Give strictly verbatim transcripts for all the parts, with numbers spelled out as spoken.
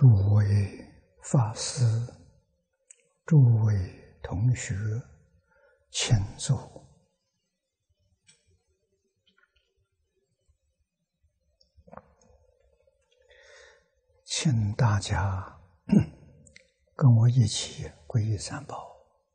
诸位法师、诸位同学，请坐。请大家跟我一起皈依三宝。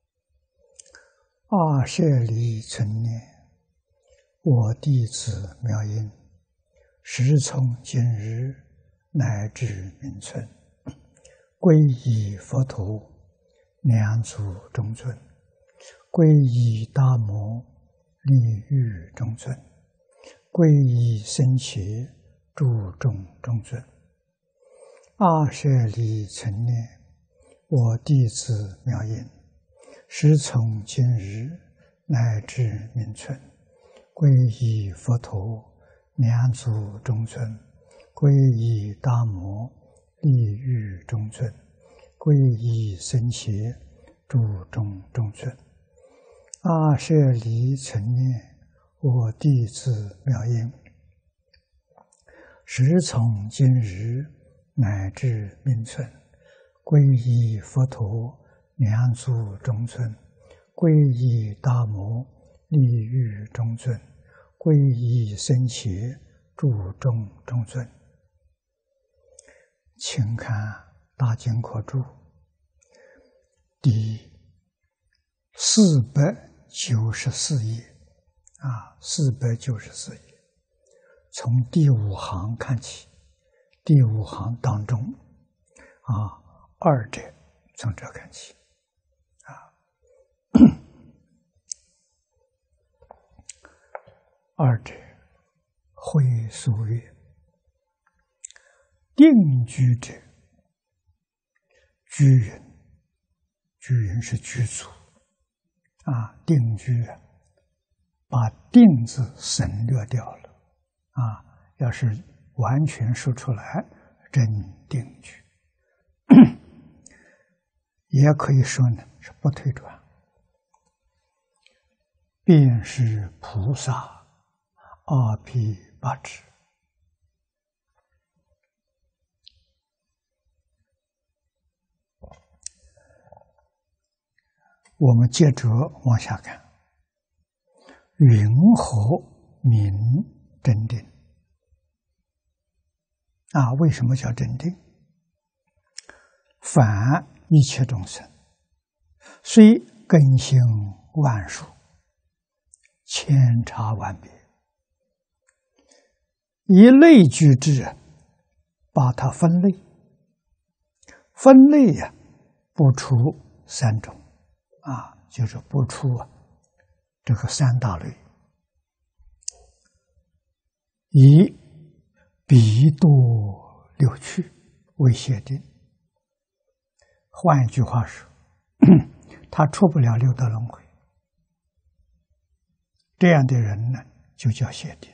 阿舍离存念，我弟子妙音，时从今日乃至明存，皈依佛陀，两足中尊；皈依大摩，利欲中尊；皈依僧伽，诸众中尊。阿舍离存念，我弟子妙音，时从今日乃至明存，皈依佛陀，两足中尊；皈依大摩，利欲中尊；皈依僧伽，诸众中尊。阿舍离存念，我弟子妙音，时从今日乃至明存，皈依佛陀，两足中尊；皈依大摩，利欲中尊；皈依僧伽，诸众中尊。请看大经科注第四百九十四页啊，四百九十四页，从第五行看起。第五行当中啊，二者从这看起啊。二者会俗曰：定居者，居人，居人是居住啊，定居把定字省略掉了啊，要是完全说出来，真定居，也可以说呢是不退转，便是菩萨阿毗八支。我们接着往下看，云何名真定？啊，为什么叫真定？凡一切众生，虽根性万殊，千差万别，以类聚之，把它分类，分类呀、啊，不出三种，啊，就是不出啊这个三大类，以彼多六趣为界定。换一句话说，他出不了六道轮回，这样的人呢，就叫界定。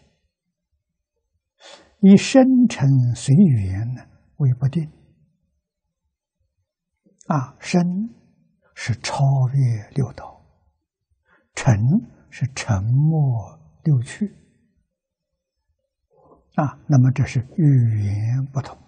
以生辰随缘呢为不定。啊，生是超越六道，沉是沉默六趣。啊，那么这是语言不同，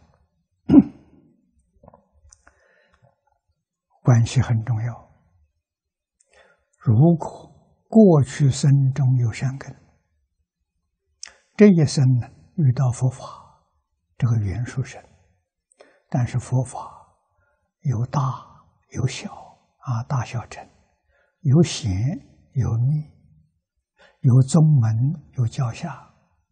关系很重要。如果过去生中有善根，这一生呢遇到佛法，这个缘殊深，但是佛法有大有小啊，大小乘，有显有密，有宗门有教下。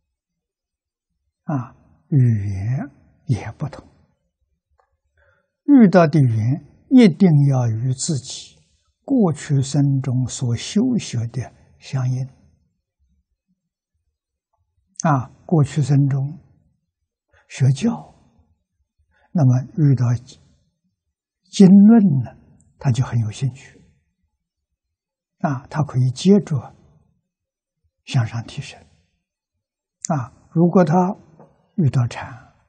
啊，语言也不同，遇到的缘一定要与自己过去生中所修学的相应。啊，过去生中学教，那么遇到经论呢，他就很有兴趣。啊，他可以接着向上提升。啊，如果他遇到禅，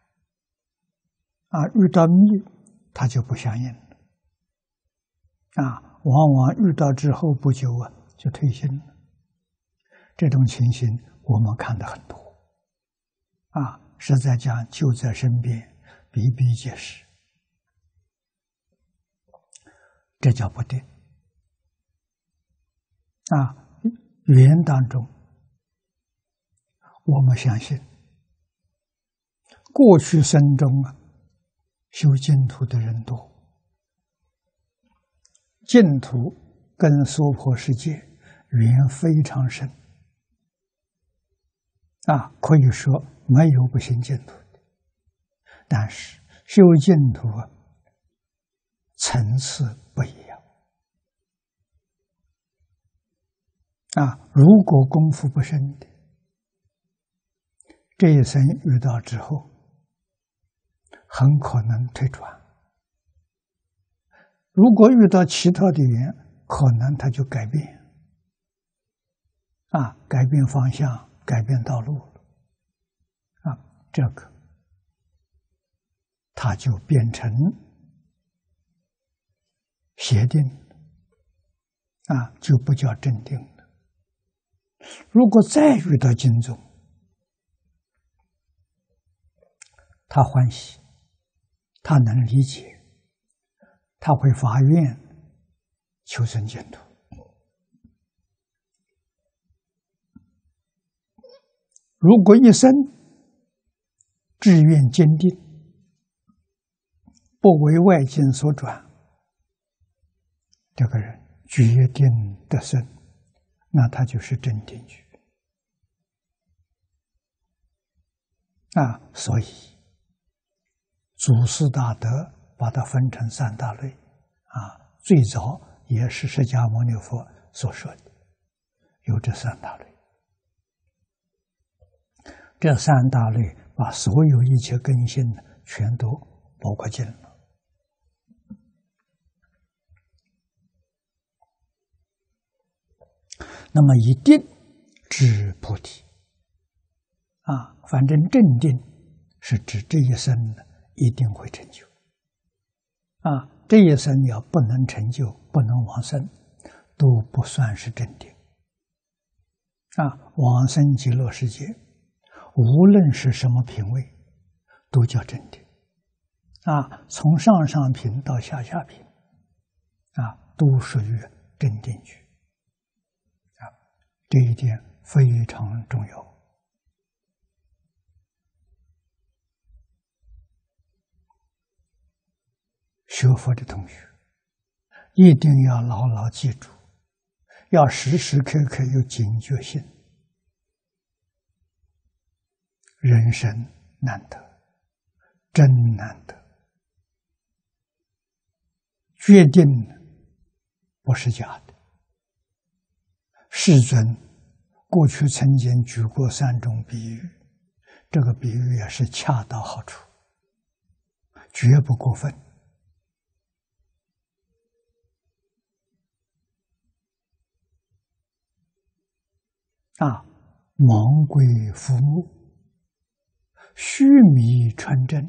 啊，遇到密，它就不相应了。啊，往往遇到之后不久啊，就退心了。这种情形我们看得很多。啊，实在讲就在身边，比比皆是。 这叫不定。啊，缘当中，我们相信，过去生中啊，修净土的人多，净土跟娑婆世界缘非常深，啊，可以说没有不信净土的，但是修净土啊，层次不一样。啊，如果功夫不深的，这一生遇到之后，很可能退转；如果遇到其他的缘，可能他就改变，啊，改变方向，改变道路，啊，这个他就变成邪定，啊，就不叫正定了。如果再遇到经宗，他欢喜，他能理解，他会发愿求生净土。如果一生志愿坚定，不为外境所转，这个人决定得生，那他就是正定局啊。所以祖师大德把它分成三大类啊，最早也是释迦牟尼佛所说的，有这三大类。这三大类把所有一切根性全都包括进了。那么一定至菩提啊，反正正定是指这一生一定会成就啊，这一生要不能成就，不能往生，都不算是正定啊。往生极乐世界，无论是什么品位，都叫正定啊，从上上品到下下品啊，都属于正定局。这一点非常重要。学佛的同学一定要牢牢记住，要时时刻刻有警觉性。人生难得，真难得，决定不是假的。世尊过去曾经举过三种比喻，这个比喻也是恰到好处，绝不过分。啊，芒龟浮木，须弥穿针，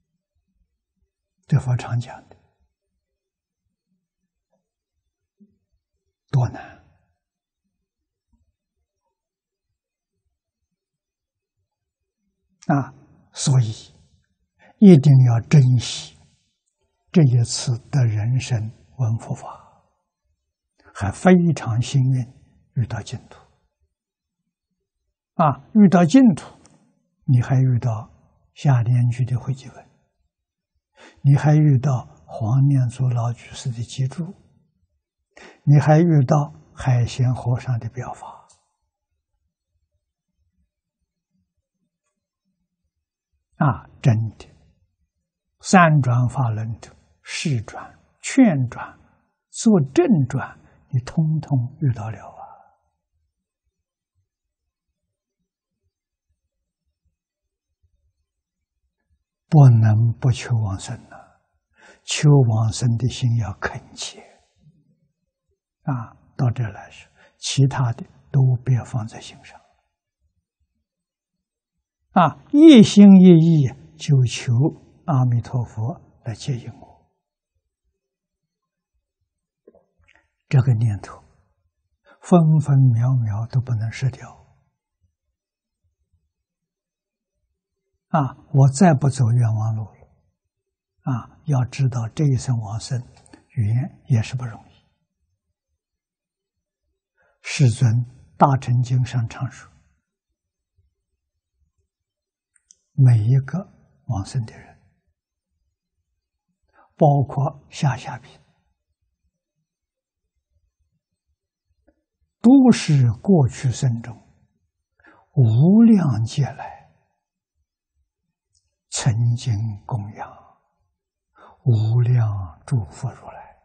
这佛常讲的，多难！啊，所以一定要珍惜这一次的人生闻佛法，还非常幸运遇到净土。啊，遇到净土，你还遇到下莲居的慧济文，你还遇到黄念祖老居士的集注，你还遇到海贤和尚的表法。啊，真的，三转法轮者，示转、劝转、做正转，你通通遇到了啊！不能不求往生了，求往生的心要恳切啊！到这来说，其他的都别放在心上。啊，一心一意就求阿弥陀佛来接引我，这个念头分分秒秒都不能失掉。啊，我再不走冤枉路了。啊，要知道这一生往生缘也是不容易。世尊《大乘经》上常说，每一个往生的人，包括下下品，都是过去生中无量劫来曾经供养无量诸佛如来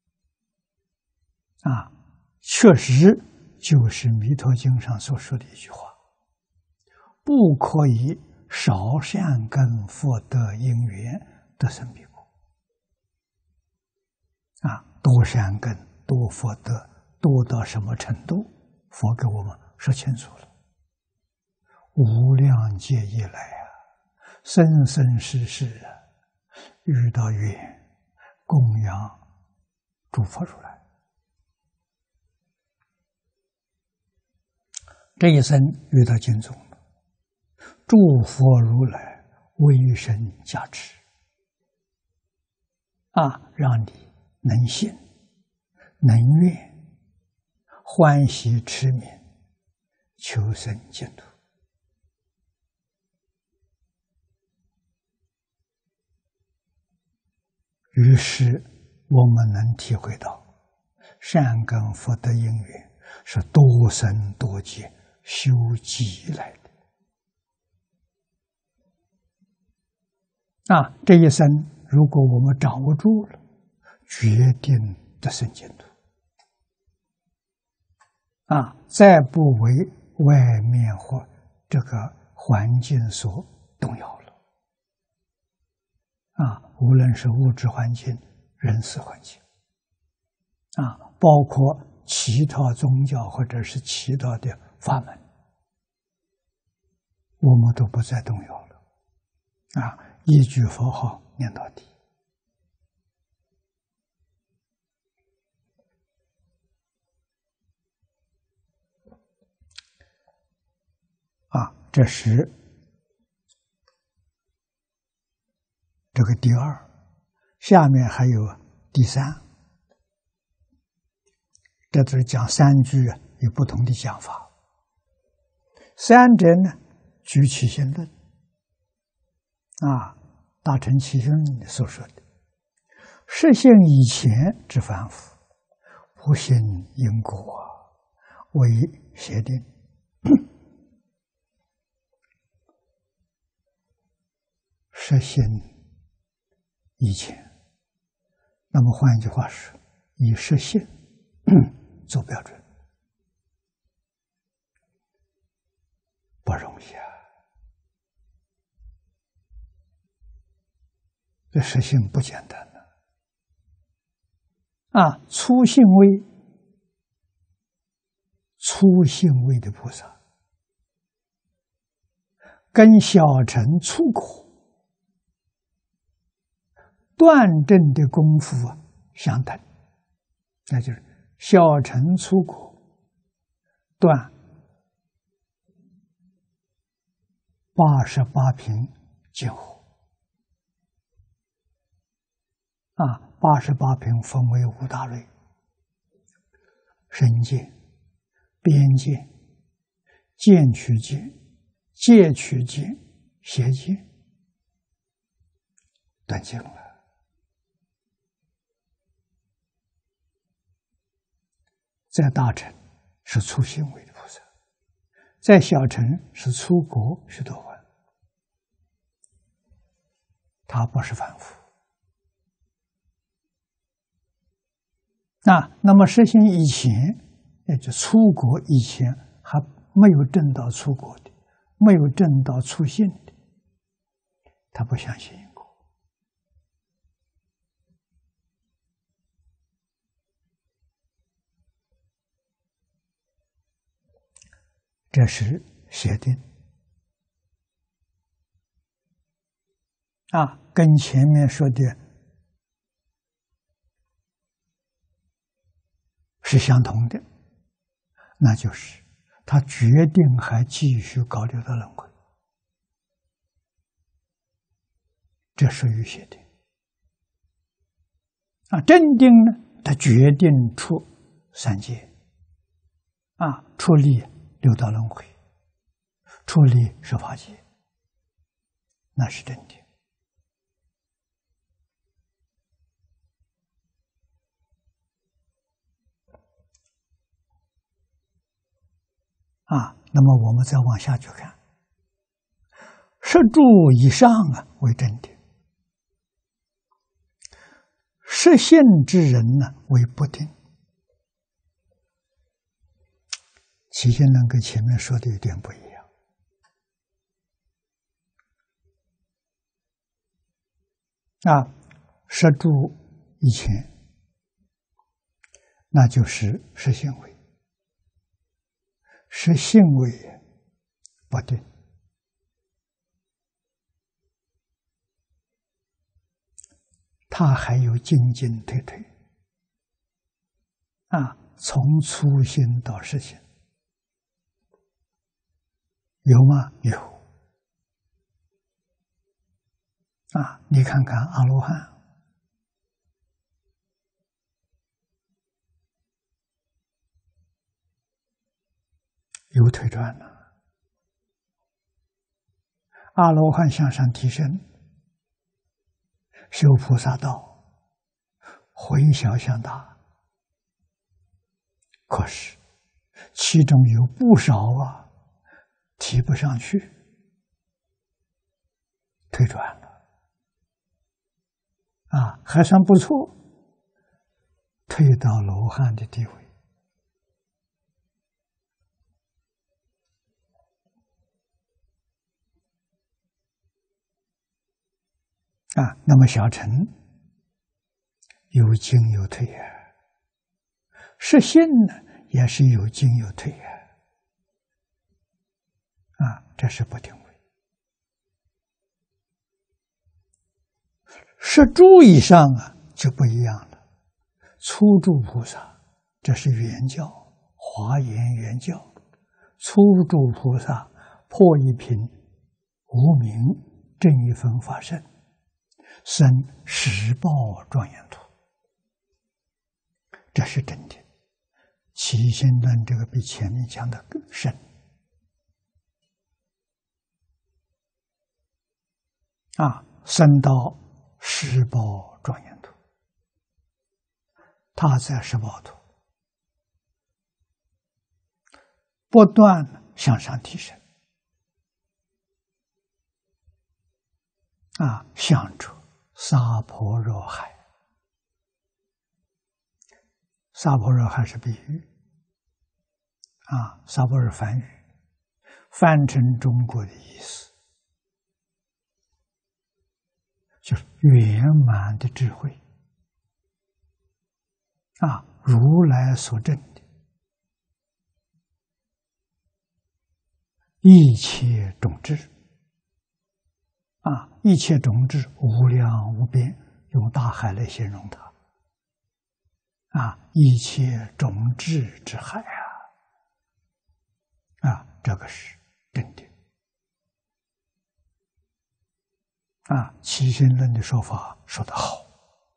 啊，确实就是《弥陀经》上所说的一句话：不可以少善根福德因缘得生彼国。啊，多善根多福德多到什么程度？佛给我们说清楚了。无量劫以来啊，生生世世啊，遇到缘供养诸佛如来，这一生遇到经宗，诸佛如来威神加持啊，让你能信能愿，欢喜持名，求生净土。于是我们能体会到善根福德因缘是多生多劫修积来的啊！这一生如果我们掌握住了，决定得生净土啊！再不为外面或这个环境所动摇了啊！无论是物质环境、人事环境啊，包括其他宗教或者是其他的法门，我们都不再动摇了啊！一句佛号念到底啊！这是这个第二，下面还有第三，这都是讲三句有不同的讲法。三者呢，举起心论啊，大乘起心论所说的，实性以前之凡夫，不信因果，为邪定。实性以前，那么换一句话说，以实性做标准，不容易啊！这实性不简单的啊！粗性位，粗性位的菩萨，跟小乘粗果断证的功夫啊相等，那就是小乘粗果断八十八品净火啊，八十八品分为五大类：身见、边见、见取见、戒取见、邪见，断尽了。在大乘是粗行为的菩萨，在小乘是粗果须多洹，他不是凡夫。那那么实行以前，也就粗果以前还没有证到粗果的，没有证到粗性的，他不相信因果。这是邪定啊，跟前面说的是相同的，那就是他决定还继续搞六道轮回，这属于邪定啊，正定呢，它决定出三界，啊，出离六道轮回，出离十法界，那是正定。啊，那么我们再往下去看，十住以上啊为正定，十信之人呢为不定。起信论跟前面说的有点不一样。啊，十住以前，那就是十信位，十信位不定。它还有进进退退，啊，从初心到实心，有吗？有。啊，你看看阿罗汉，有退转了。阿罗汉向上提升，修菩萨道，回小向大，可是其中有不少啊提不上去，退转了。啊，还算不错，退到罗汉的地位。啊，那么小乘有进有退啊，实信呢也是有进有退啊，啊，这是不定位。十住以上啊就不一样了，初住菩萨这是原教，华严原教，初住菩萨破一品无明正一分法身，生十报庄严土，这是真的。起心论这个比前面讲的更深。啊，生到十报庄严土，他在十报土不断向上提升，啊，向着娑婆若海。娑婆若海是比喻，啊，娑婆是梵语，翻成中国的意思，就是圆满的智慧，啊，如来所证的一切种智，啊，一切种智无量无边，用大海来形容它，啊，一切种智之海啊，啊，这个是真的。啊，起心论的说法说得好。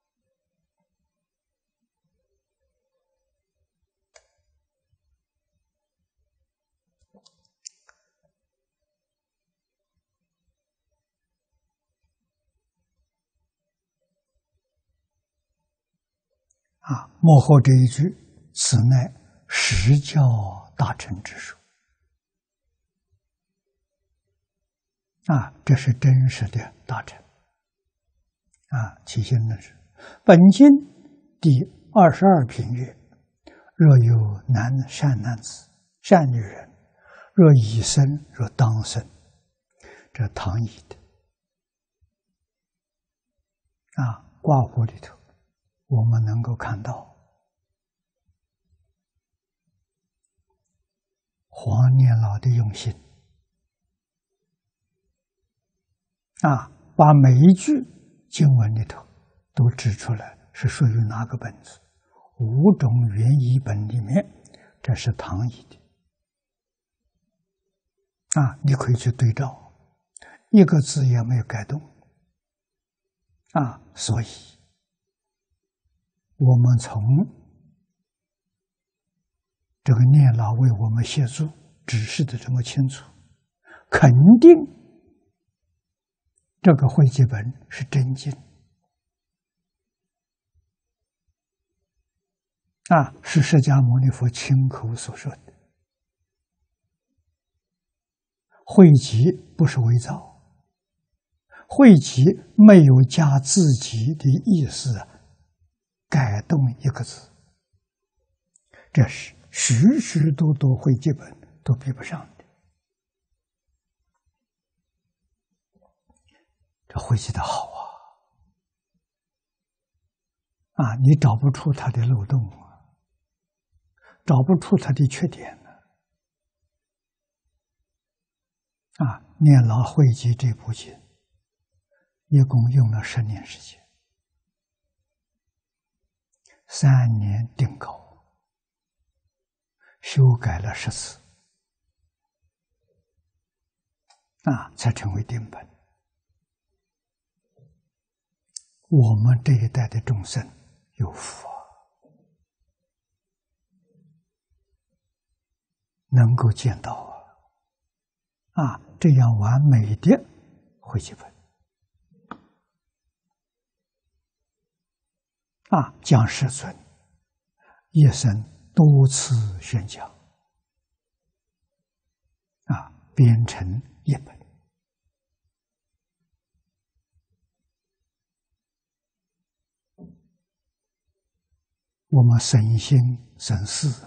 啊，幕后这一句，此乃实教大乘之术。啊，这是真实的大乘。啊，起心论是本经第二十二品曰：若有男善男子、善女人，若已生，若当生，这唐译的。啊，卦符里头，我们能够看到黄念老的用心。啊，把每一句经文里头都指出来是属于哪个本子，五种原译本里面，这是唐译的。啊，你可以去对照，一个字也没有改动。啊，所以我们从这个念老为我们协助指示的这么清楚，肯定这个汇集本是真经啊，是释迦牟尼佛亲口所说的。汇集不是伪造，汇集没有加自己的意思改动一个字，这是许许多多汇集本都比不上的。这汇集的好啊！啊，你找不出它的漏洞啊，找不出它的缺点呢。啊，念老汇集这部经，一共用了十年时间，三年定稿，修改了十次，啊，才成为定本。我们这一代的众生有福啊，能够见到啊，啊，这样完美的汇集本，啊，将世尊一生多次宣讲，啊，编成一本。我们省心省事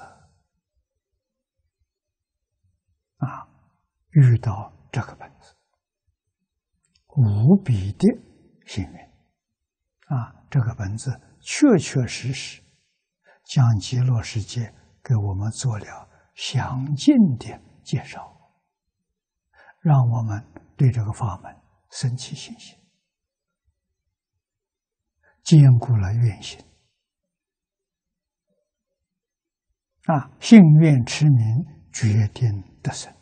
啊，遇到这个本子，无比的幸运啊！这个本子确确实实将极乐世界给我们做了详尽的介绍，让我们对这个法门生起信心，坚固了愿心。啊，信愿持名，决定得生。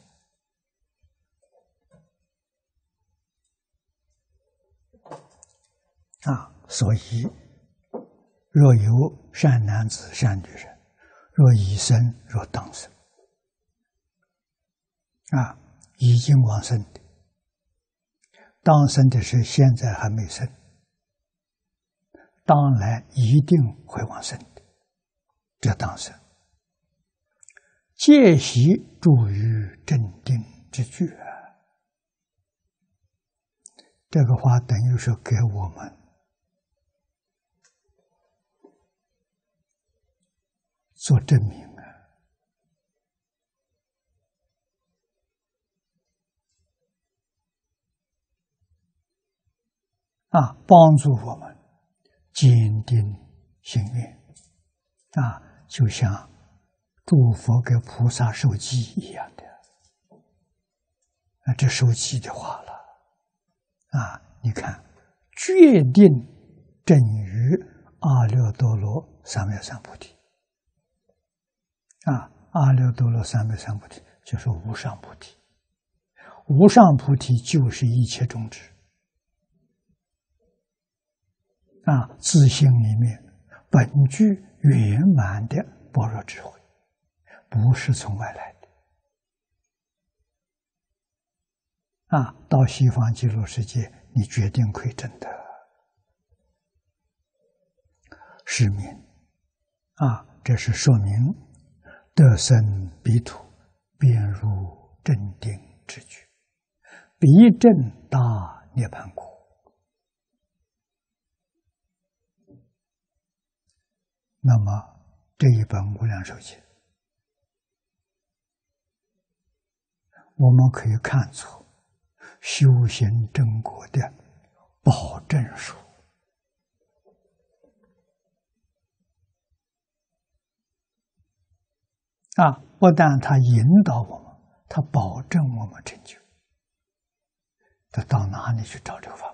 啊，所以若有善男子、善女人，若已生，若当生，啊，已经往生的，当生的是现在还没生，当来一定会往生的，这当生。戒习助于镇定之具啊，这个话等于是给我们做证明啊，啊，帮助我们坚定心愿啊，就像诸佛给菩萨授记一样的，啊，这授记的话了，啊，你看，决定正于阿耨多罗三藐三菩提，啊，阿耨多罗三藐三菩提就是无上菩提，无上菩提就是一切种智，啊，自性里面本具圆满的般若智慧。不是从外来的啊！到西方极乐世界，你决定可以证得是名啊！这是说明得生彼土，便入正定之具，彼正大涅槃果。那么这一本无量寿经，我们可以看出修行正果的保证书啊！不但他引导我们，他保证我们成就。他到哪里去找这个法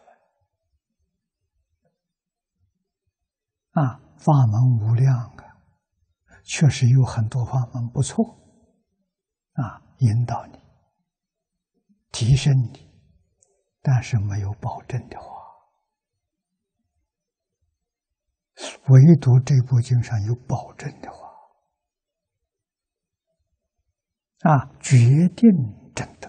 门？啊，法门无量啊，确实有很多法门不错啊，引导你。提升你，但是没有保证的话， 唯独这部经上有保证的话，啊，决定证得，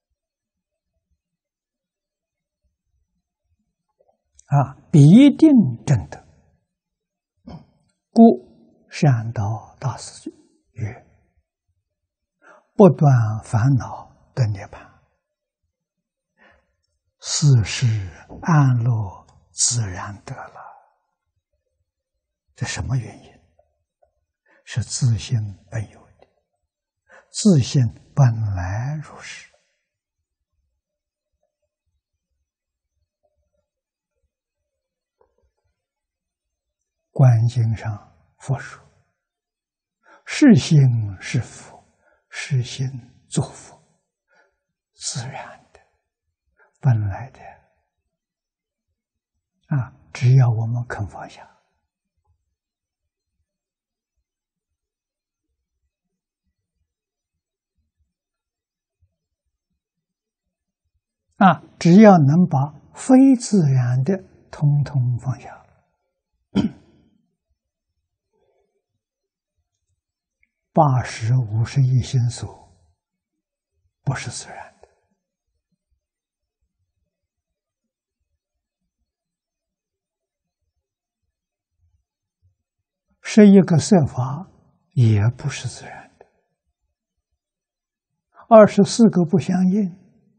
啊，必定证得。故善导大师曰：不断烦恼得涅槃，是事安乐自然得了。这什么原因？是自性本有的，自性本来如是。观经上佛说：是心是佛，是心作佛，自然的，本来的。啊，只要我们肯放下。啊，只要能把非自然的通通放下，八十五十亿心所不是自然的，十一个色法也不是自然的，二十四个不相应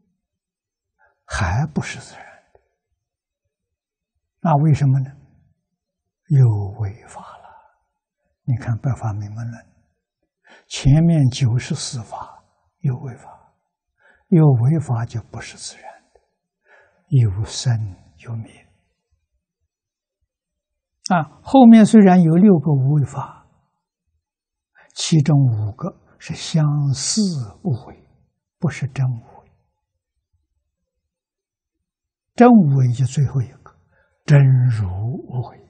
还不是自然的。那为什么呢？有违法了。你看《百法明门论》，前面九十四法有违法，有违法就不是自然的，有生有灭。啊，后面虽然有六个无为法，其中五个是相似无为，不是真无为。真无为就最后一个，真如无为，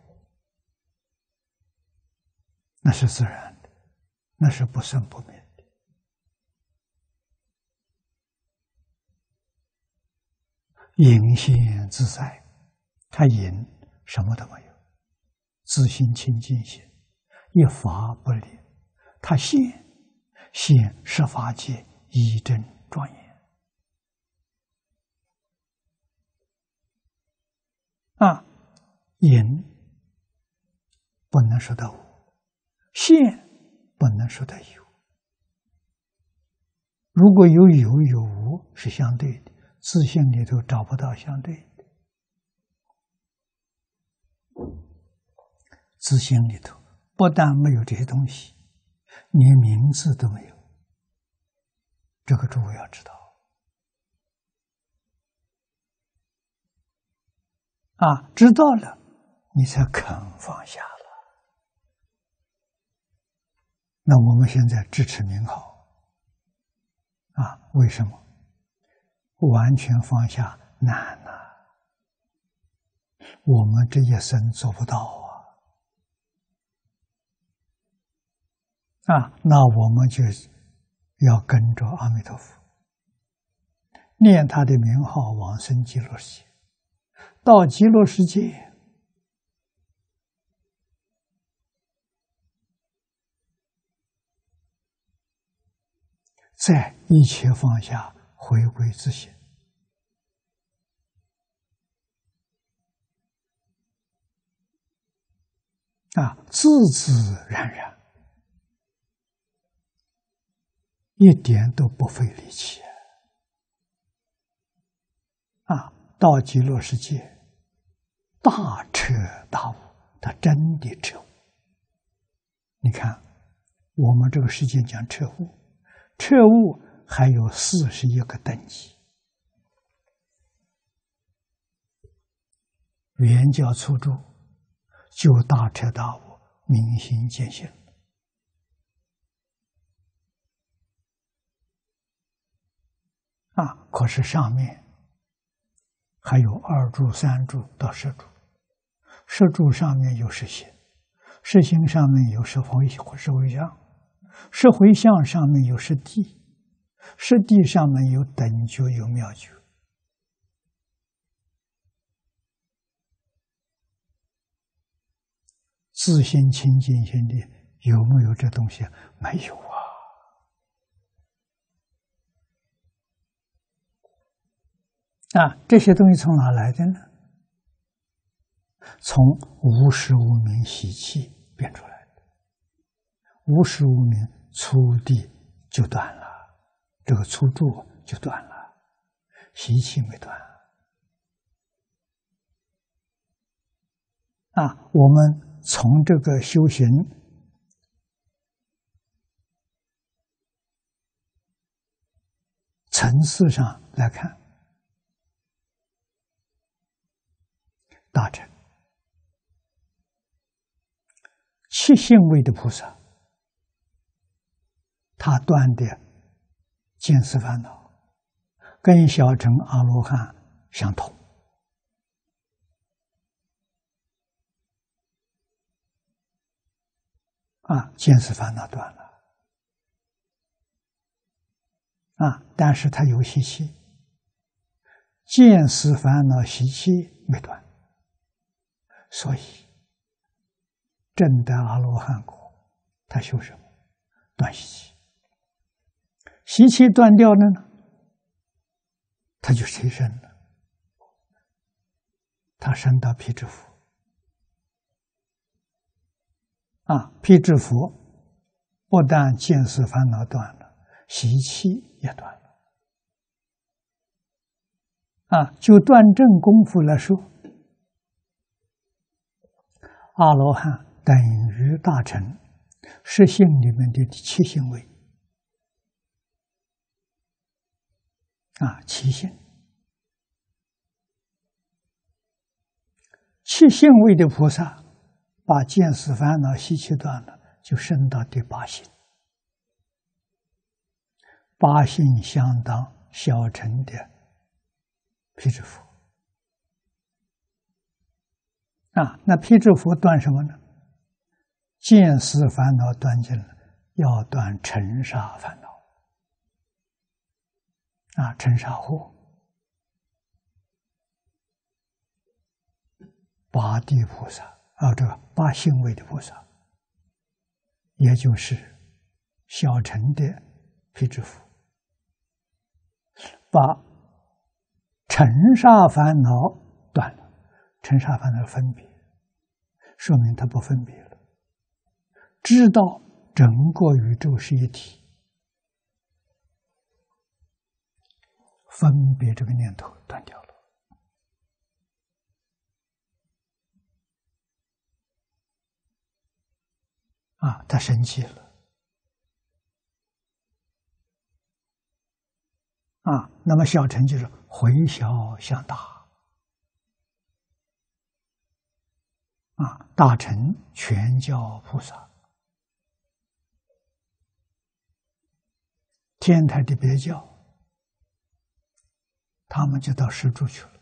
那是自然的，那是不生不灭的。隐现自在，它隐什么都没有，自性清净心，一法不离。它现现十法界一真庄严。啊，隐不能说的无，现不能说的有。如果有有有无是相对的，自性里头找不到相对的。自性里头不但没有这些东西，连名字都没有。这个诸位要知道。啊，知道了，你才肯放下了。那我们现在支持名号，啊，为什么？完全放下难呐、啊，我们这一生做不到啊！啊，那我们就要跟着阿弥陀佛，念他的名号往生极乐世界。到极乐世界，再一切放下，回归自性。啊，自自然然，一点都不费力气啊！到极乐世界，大彻大悟，他真的彻悟。你看，我们这个世界讲彻悟，彻悟还有四十一个等级。圆教初住，就大彻大悟，明心见性。啊，可是上面还有二住、三住到十住，十住上面有十行，十行上面有十回十回向，十回向上面有十地，十地上面有等觉有妙觉。 自心清净心的有没有这东西？没有啊！啊，这些东西从哪来的呢？从无始无明习气变出来的。无始无明，初地就断了，这个初住就断了，习气没断。啊，我们从这个修行层次上来看，大乘七性位的菩萨，他断的见思烦恼，跟小乘阿罗汉相同。啊，见思烦恼断了，啊，但是他有习气，见思烦恼习气没断，所以证得阿罗汉果，他修什么？断习气。习气断掉了呢，他就谁生了？他升到辟支佛。啊，辟支佛不但见思烦恼断了，习气也断了。啊，就断证功夫来说，阿罗汉等于大乘十性里面的七性位。啊，七性，七性位的菩萨，把见思烦恼习气断了，就升到第八性。八性相当小乘的辟支佛。啊，那辟支佛断什么呢？见思烦恼断尽了，要断尘沙烦恼。啊，尘沙惑。八地菩萨，啊，这个八性位的菩萨，也就是小乘的辟支佛，把尘沙烦恼断了。尘沙烦恼分别，说明他不分别了，知道整个宇宙是一体，分别这个念头断掉了。啊，他生气了。啊，那么小乘就是回小向大。啊，大乘全教菩萨，天台的别教，他们就到石柱去了。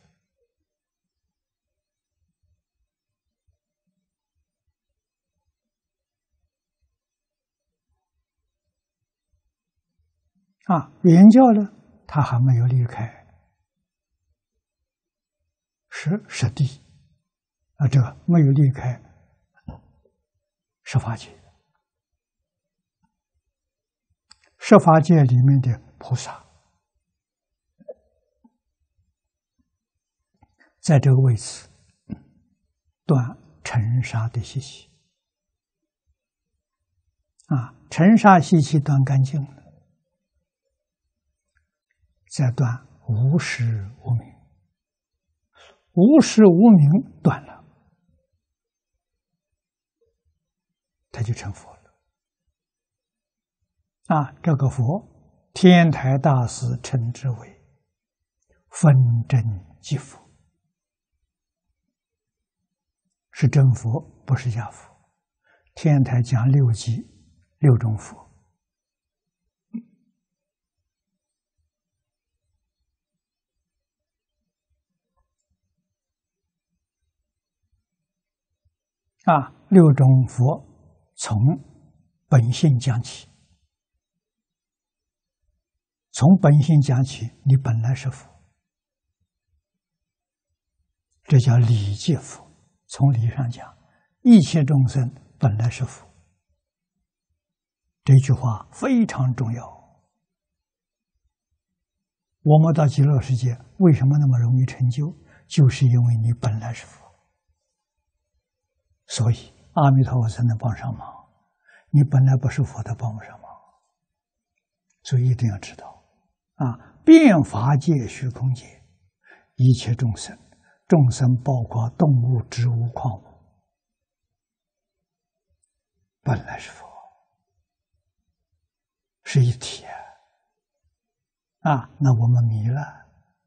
啊，原教呢，他还没有离开十十地，啊，这个没有离开十法界。十法界里面的菩萨，在这个位置断尘沙的习气。啊，尘沙习气断干净了，再断无始无明，无始无明断了，他就成佛了。啊，这个佛，天台大师称之为分真即佛，是真佛，不是假佛。天台讲六即，六种佛。啊，六种佛从本性讲起，从本性讲起，你本来是佛，这叫理即佛。从理上讲， 一切众生本来是佛。这句话非常重要。我们到极乐世界为什么那么容易成就？就是因为你本来是佛，所以阿弥陀佛才能帮上忙。你本来不是佛，他帮不上忙。所以一定要知道啊，遍法界、虚空界，一切众生，众生包括动物、植物、矿物，本来是佛，是一体啊。啊，那我们迷了，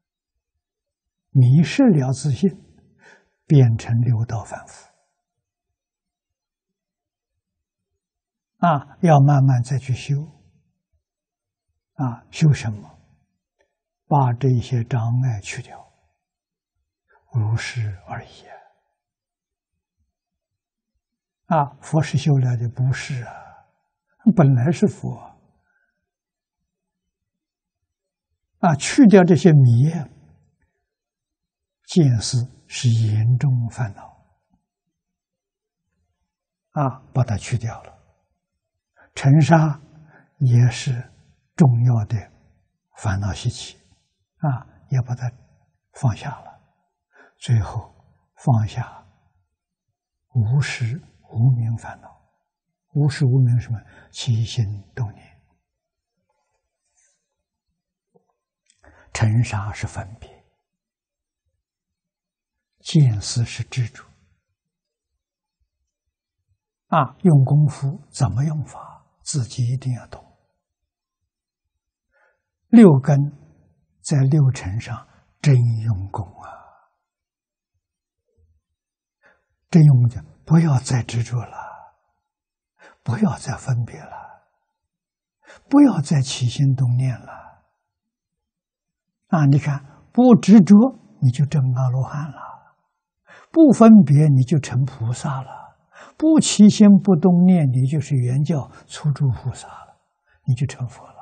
迷失了自信，变成六道凡夫。啊，要慢慢再去修。啊，修什么？把这些障碍去掉，如是而已。啊，佛是修来的，不是啊，本来是佛。啊，去掉这些迷，见思是严重烦恼。啊，把它去掉了。尘沙也是重要的烦恼习气，啊，也把它放下了。最后放下无始无明烦恼。无始无明什么？起心动念。尘沙是分别，见思是执着。啊，用功夫怎么用法，自己一定要懂。六根在六尘上真用功啊！真用功，不要再执着了，不要再分别了，不要再起心动念了。啊，你看，不执着你就证阿罗汉了，不分别你就成菩萨了，不起心不动念你就是圆教初住菩萨了，你就成佛了。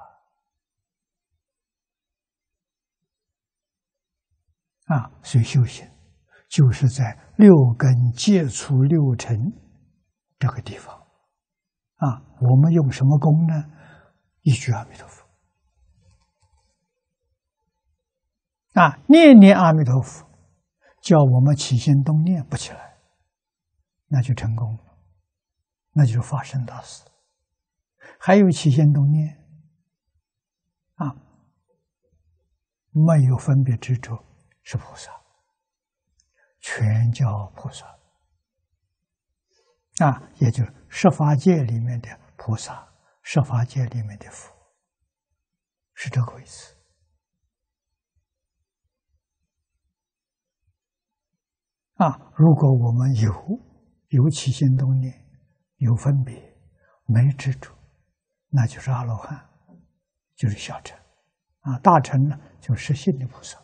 啊，所以修行就是在六根接触六尘这个地方。啊，我们用什么功呢？一句阿弥陀佛。啊，念念阿弥陀佛，叫我们起心动念不起来，那就成功了，那就是发生大事。还有起心动念，啊，没有分别执着，是菩萨，全叫菩萨。啊，也就是十法界里面的菩萨，十法界里面的佛，是这个意思。啊，如果我们有有起心动念，有分别，没执着，那就是阿罗汉，就是小乘。啊，大乘呢，就是实性的菩萨。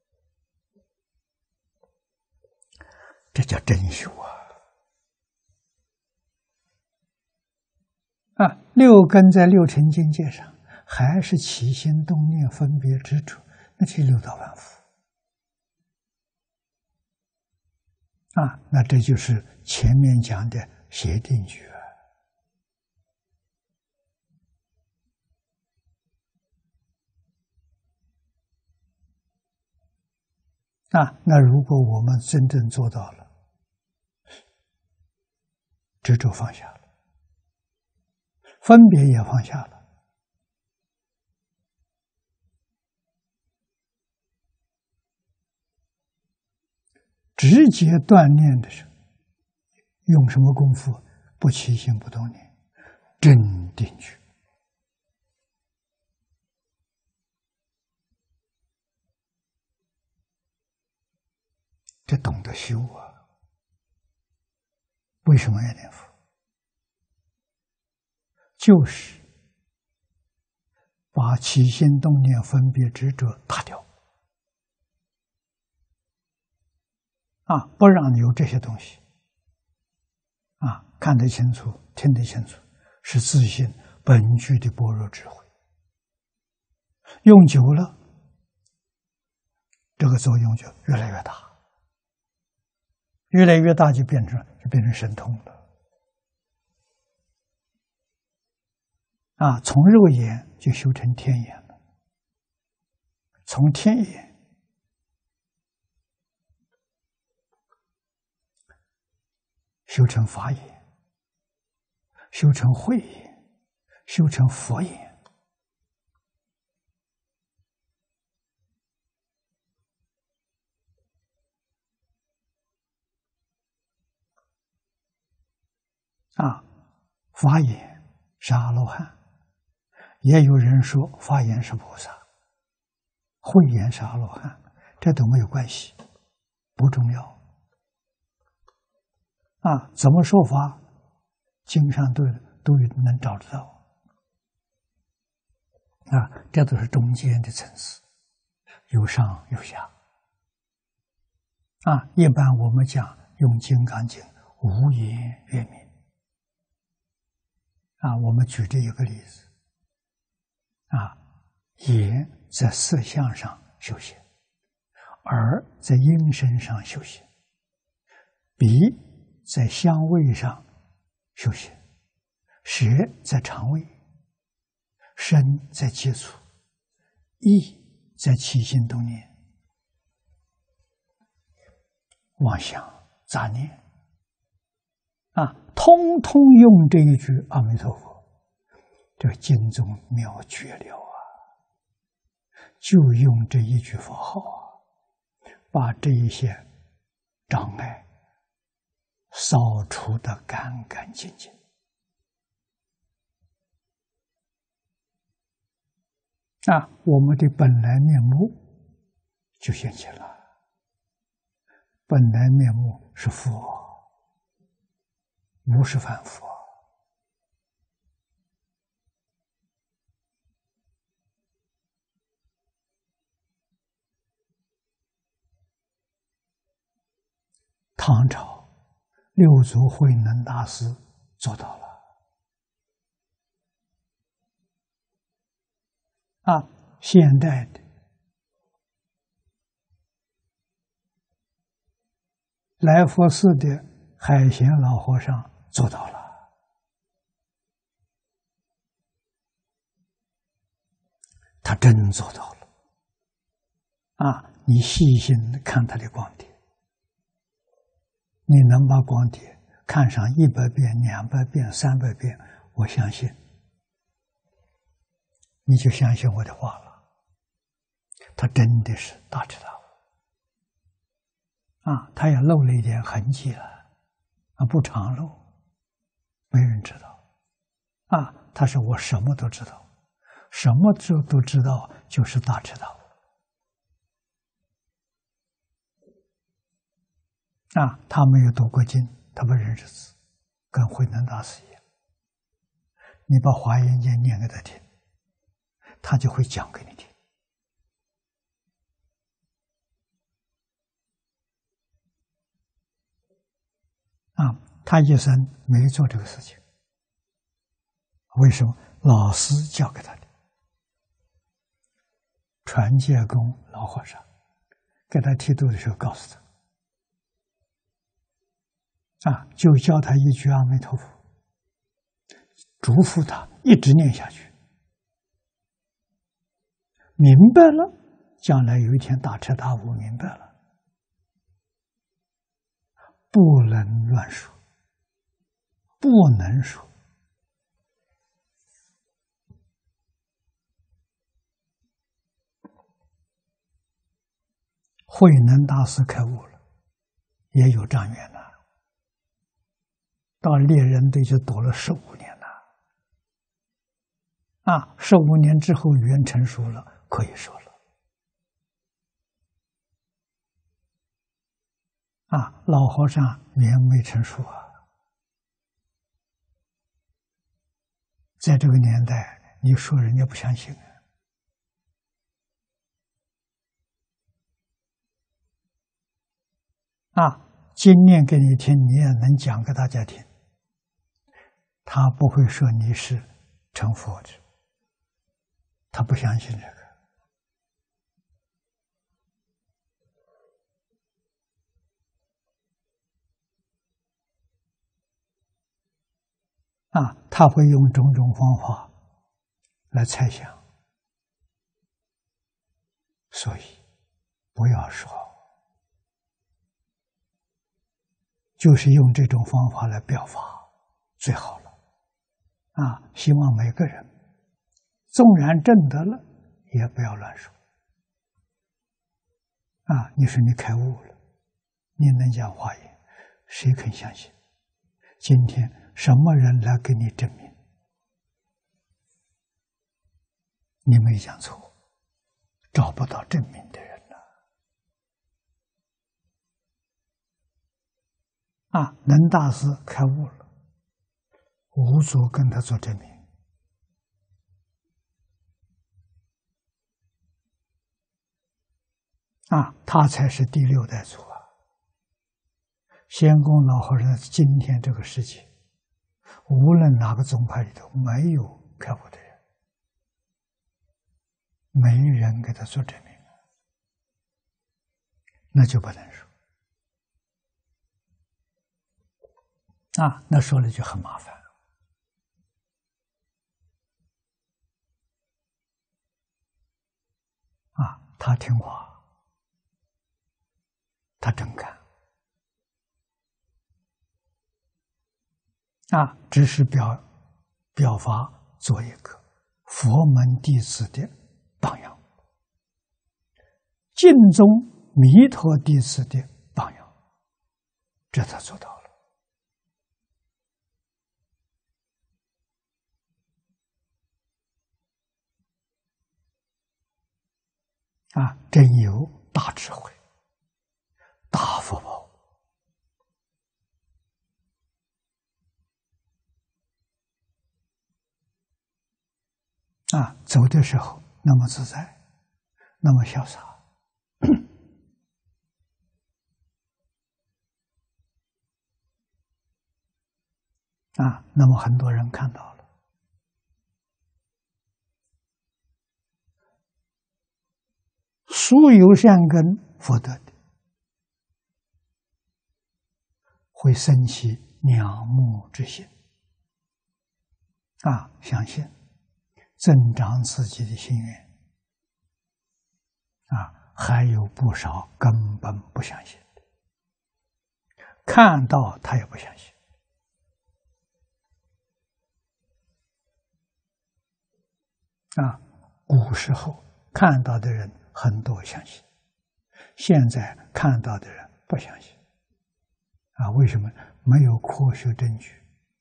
这叫真修啊！啊，六根在六尘境界上，还是起心动念、分别执着，那是六道凡夫。啊，那这就是前面讲的邪定觉。啊，那如果我们真正做到了，执着放下了，分别也放下了，直接锻炼的时候，用什么功夫？不起心不动念，真定觉。这懂得修啊！为什么要念佛？就是把起心动念、分别执着打掉。啊，不让有这些东西。啊，看得清楚，听得清楚，是自信本具的般若智慧。用久了，这个作用就越来越大。 越来越大就变成就变成神通了。啊，从肉眼就修成天眼了，从天眼修成法眼，修成慧眼，修成佛眼。啊，法眼是阿罗汉，也有人说法眼是菩萨，慧眼是阿罗汉，这都没有关系，不重要。啊，怎么说法，经上都都能找得到。啊，这都是中间的层次，有上有下。啊，一般我们讲用《金刚经》无言圆明。啊，我们举这一个例子。啊，眼在色相上修行，耳在音声上修行，鼻在香味上修行，舌在肠胃，身在接触，意在起心动念，妄想杂念。啊，通通用这一句阿弥陀佛，这个经中妙绝了啊！就用这一句佛号啊，把这一些障碍扫除得干干净净。啊，我们的本来面目就现起了。本来面目是佛，不是凡夫。唐朝六祖慧能大师做到了。啊，现代的来佛寺的海贤老和尚做到了。他真做到了。啊，你细心看他的光碟，你能把光碟看上一百遍、两百遍、三百遍，我相信你就相信我的话了。他真的是大彻大悟。啊，他也漏了一点痕迹了，啊，不常漏，没人知道。啊，他说我什么都知道，什么都都知道，就是大彻大悟。啊，他没有读过经，他不认识字，跟慧能大师一样。你把《华严经》念给他听，他就会讲给你听。啊，他一生没做这个事情，为什么？老师教给他的。传戒公老和尚给他剃度的时候告诉他。啊，就教他一句阿弥陀佛，嘱咐他一直念下去。明白了，将来有一天大彻大悟，明白了，不能乱说，不能说。慧能大师开悟了，也有障缘了。到猎人队就躲了十五年了。啊，十五年之后语言成熟了，可以说了。啊，老和尚语言没成熟啊。在这个年代，你说人家不相信啊。啊，经念给你听，你也能讲给大家听。他不会说你是成佛的，他不相信这个。 啊，他会用种种方法来猜想，所以不要说，就是用这种方法来表法最好了。啊，希望每个人纵然证得了，也不要乱说。啊，你说你开悟了，你能讲华严，谁肯相信？今天什么人来给你证明？你没讲错，找不到证明的人了。啊，能大师开悟了，无足跟他做证明。啊，他才是第六代祖啊！仙公老和尚今天这个世界，无论哪个宗派里头，没有开悟的人，没人给他做证明，那就不能说啊，那说了就很麻烦啊。他听话，他真干啊，只是表表法做一个佛门弟子的榜样，净宗弥陀弟子的榜样，这他做到了啊！真有大智慧、大福报啊！走的时候那么自在，那么潇洒啊！那么很多人看到了，素有善根福德的，会生起仰慕之心啊，相信增长自己的心愿啊。还有不少根本不相信的，看到他也不相信啊。古时候看到的人很多相信，现在看到的人不相信啊。为什么？没有科学证据，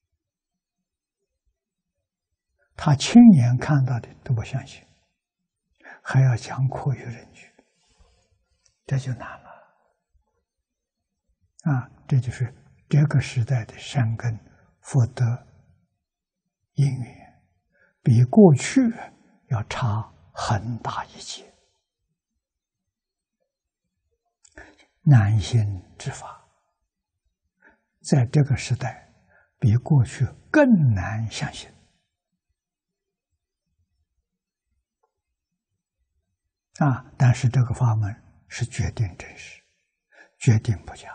他亲眼看到的都不相信，还要讲科学证据，这就难了啊！这就是这个时代的善根福德因缘，比过去要差很大一截。难信之法，在这个时代比过去更难相信啊！但是这个法门是决定真实，决定不假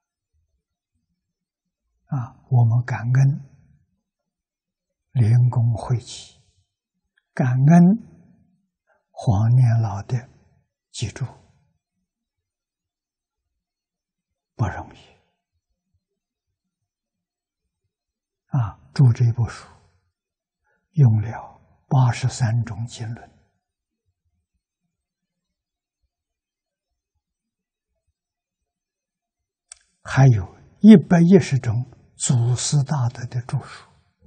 啊！我们感恩莲公慧起，感恩黄年老的记住，不容易啊！著这部书用了八十三种经论，还有一百一十种祖师大德的著述。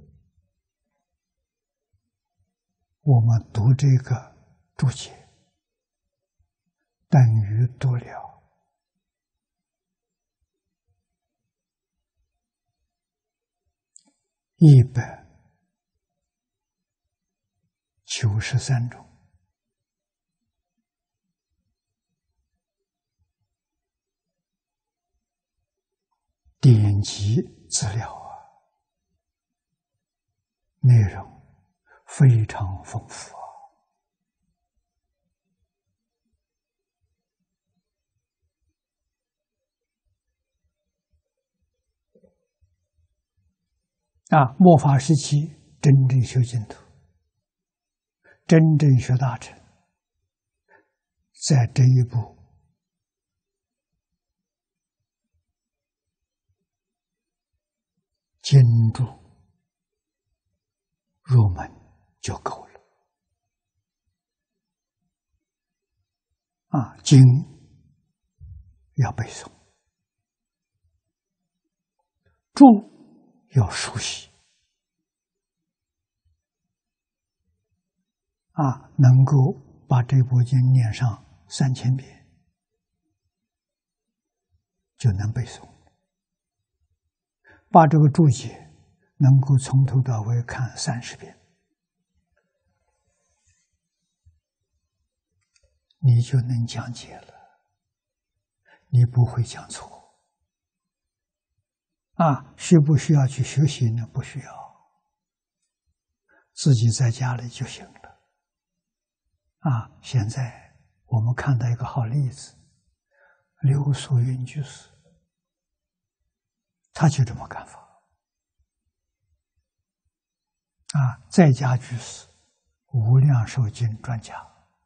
我们读这个注解，等于读了一百九十三种典籍资料啊，内容非常丰富啊。 啊，末法时期真正修净土，真正学大乘，在这一步经住入门就够了。啊，经要背诵，注要熟悉，啊，能够把这部经念上三千遍，就能背诵。把这个注解能够从头到尾看三十遍，你就能讲解了，你不会讲错。啊，需不需要去学习呢？不需要，自己在家里就行了。啊，现在我们看到一个好例子，刘素云居士，他就这么干法。啊，在家居士无量寿经专家，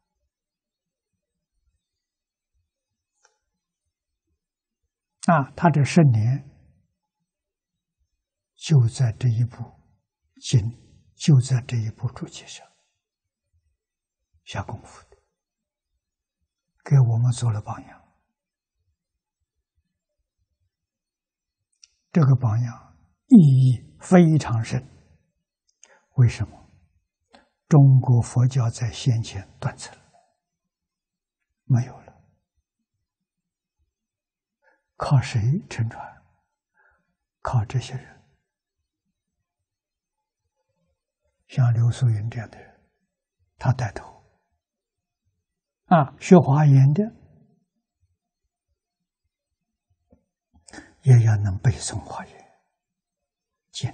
啊，他这十年就在这一部经，就在这一部注解上下功夫的，给我们做了榜样。这个榜样意义非常深。为什么？中国佛教在先前断层了，没有了，靠谁承传？靠这些人，像刘素云这样的人，他带头。啊，学华严的也要能背诵华严经。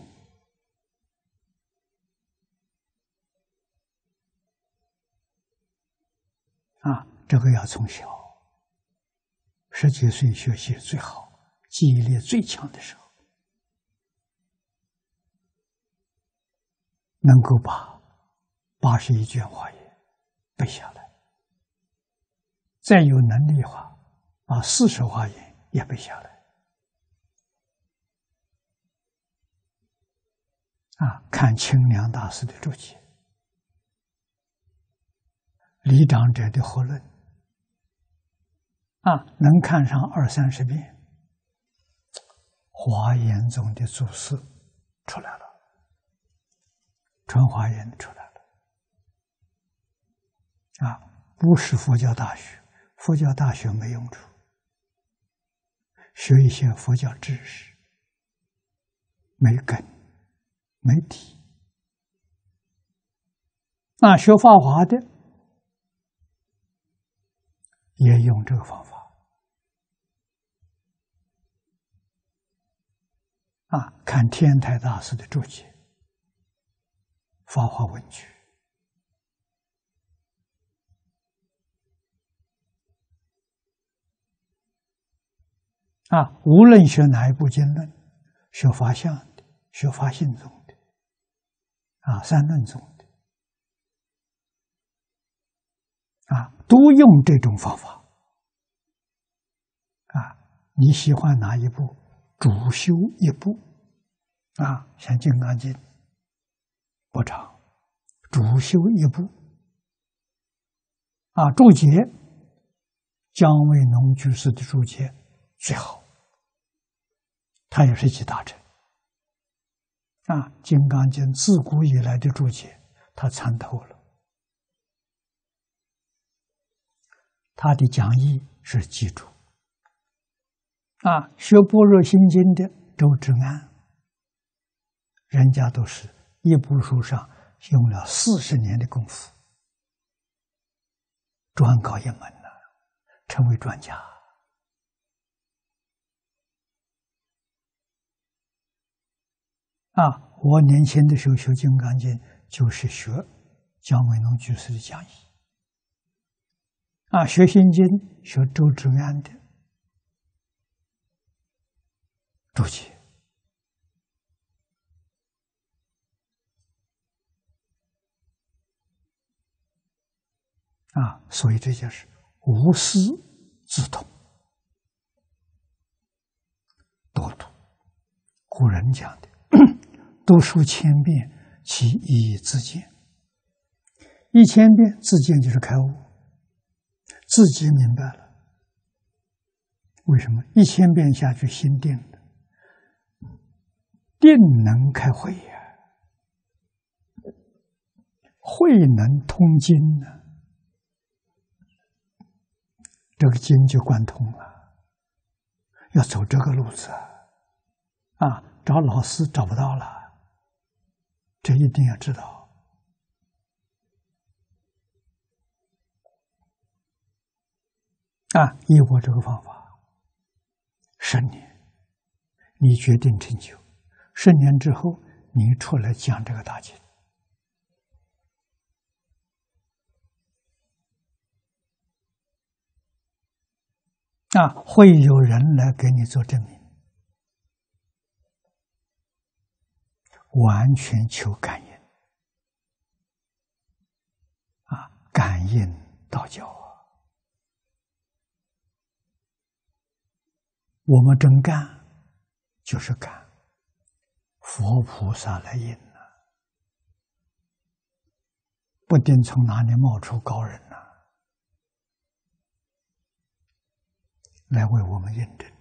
啊，这个要从小，十几岁学习最好，记忆力最强的时候，能够把八十一卷华严背下来，再有能力的话，把四十华严也背下来。啊，看清凉大师的注解，李长者的合论，啊，能看上二三十遍，华严宗的祖师出来了，纯华严出来了。啊，不是佛教大学，佛教大学没用处，学一些佛教知识，没根，没底。那学法华的也用这个方法。啊，看天台大师的注解，《法华文句》。啊，无论学哪一部经论，学法相的，学法性宗的，啊，三论宗的，啊，都用这种方法。啊，你喜欢哪一部，主修一部。啊，像《金刚经》不长，主修一部。啊，注解，姜维农居士的注解最好，他也是集大成。啊，《金刚经》自古以来的注解，他参透了。他的讲义是记住。啊，学般若心经的周至安，人家都是一部书上用了四十年的功夫，专搞一门呢，成为专家。啊，我年轻的时候学《金刚经》，就是学姜维农居士的讲义。啊，学心经，学周至安的注解。 啊，所以这就是无师自通。多读，古人讲的读书千遍，其义自见。一千遍自见就是开悟，自己明白了。为什么？一千遍下去心定了，定能开慧呀，慧能通经呢，这个经就贯通了。要走这个路子啊，啊，找老师找不到了，这一定要知道。啊，依我这个方法，十年，你决定成就，十年之后，你出来讲这个大经，啊，会有人来给你做证明，完全求感应，啊，感应道教啊。我们真干，就是干，佛菩萨来应呢，不定从哪里冒出高人呢，来为我们验证。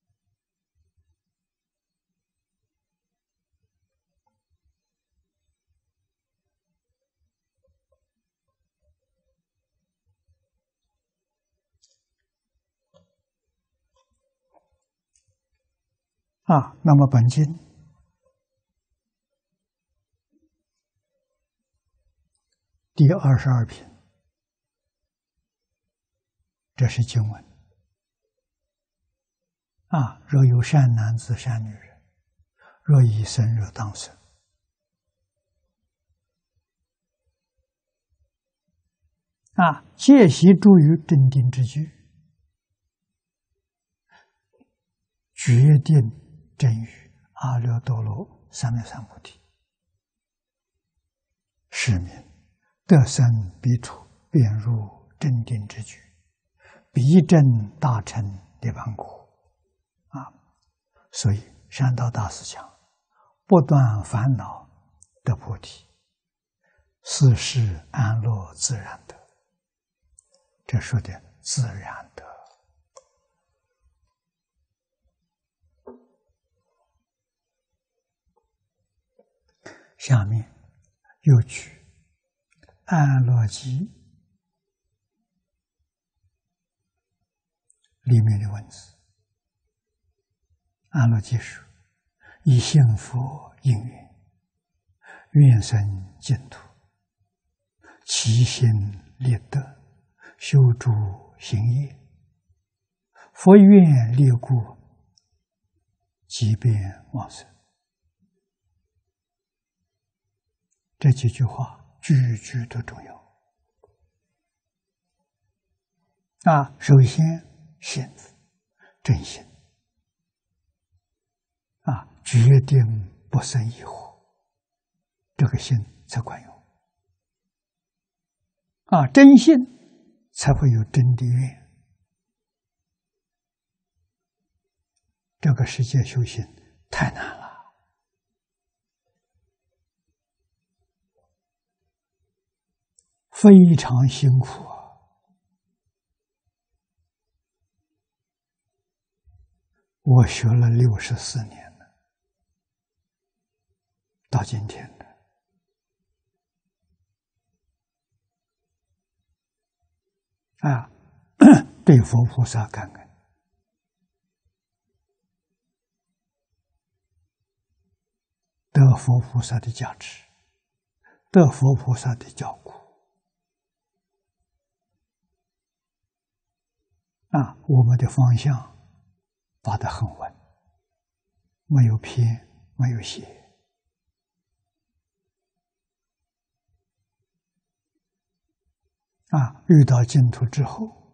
啊，那么本经第二十二品，这是经文。啊，若有善男子、善女人，若已生，若当生。啊，戒习诸于正定之具，决定正语阿耨多罗三藐三菩提，是名得生彼土，便入正定之具，彼正大乘涅槃果。啊，所以山道大师讲，不断烦恼得菩提，四世安乐自然得。这说的自然得。下面又举安乐集里面的文字。安乐集说：以信佛因缘，愿生净土，其心立德，修诸行业，佛愿力故，即便往生。这几句话句句都重要。啊，首先信真心，啊，决定不生疑惑，这个心才管用。啊，真信才会有真的愿。这个世界修行太难了。非常辛苦啊！我学了六十四年了，到今天的啊，对佛菩萨感恩，得佛菩萨的加持，得佛菩萨的照顾。啊，我们的方向把得很稳，没有偏，没有斜。啊，遇到净土之后，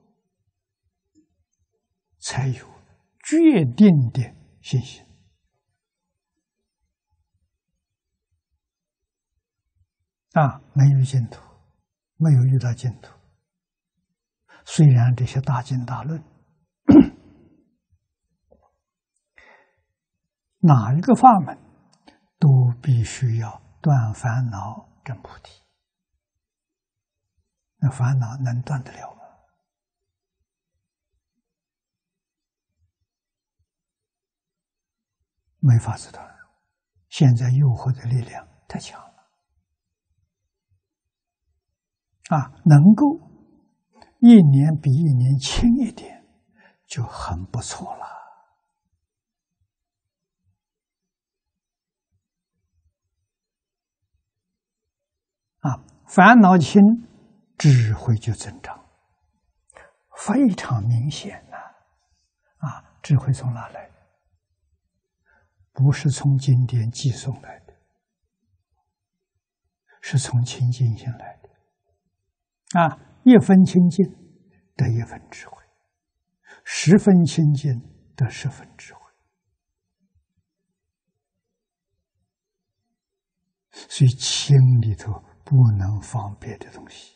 才有决定的信心。啊，没有净土，没有遇到净土， 虽然这些大经大论，哪一个法门都必须要断烦恼证菩提。那烦恼能断得了吗？没法子断。现在诱惑的力量太强了啊！能够一年比一年轻一点，就很不错了啊！烦恼轻，智慧就增长，非常明显呐！啊，智慧从哪来的？不是从经典寄送来的，是从清净心来的。啊，一分清净得一分智慧，十分清净得十分智慧。所以心里头不能放别的东西。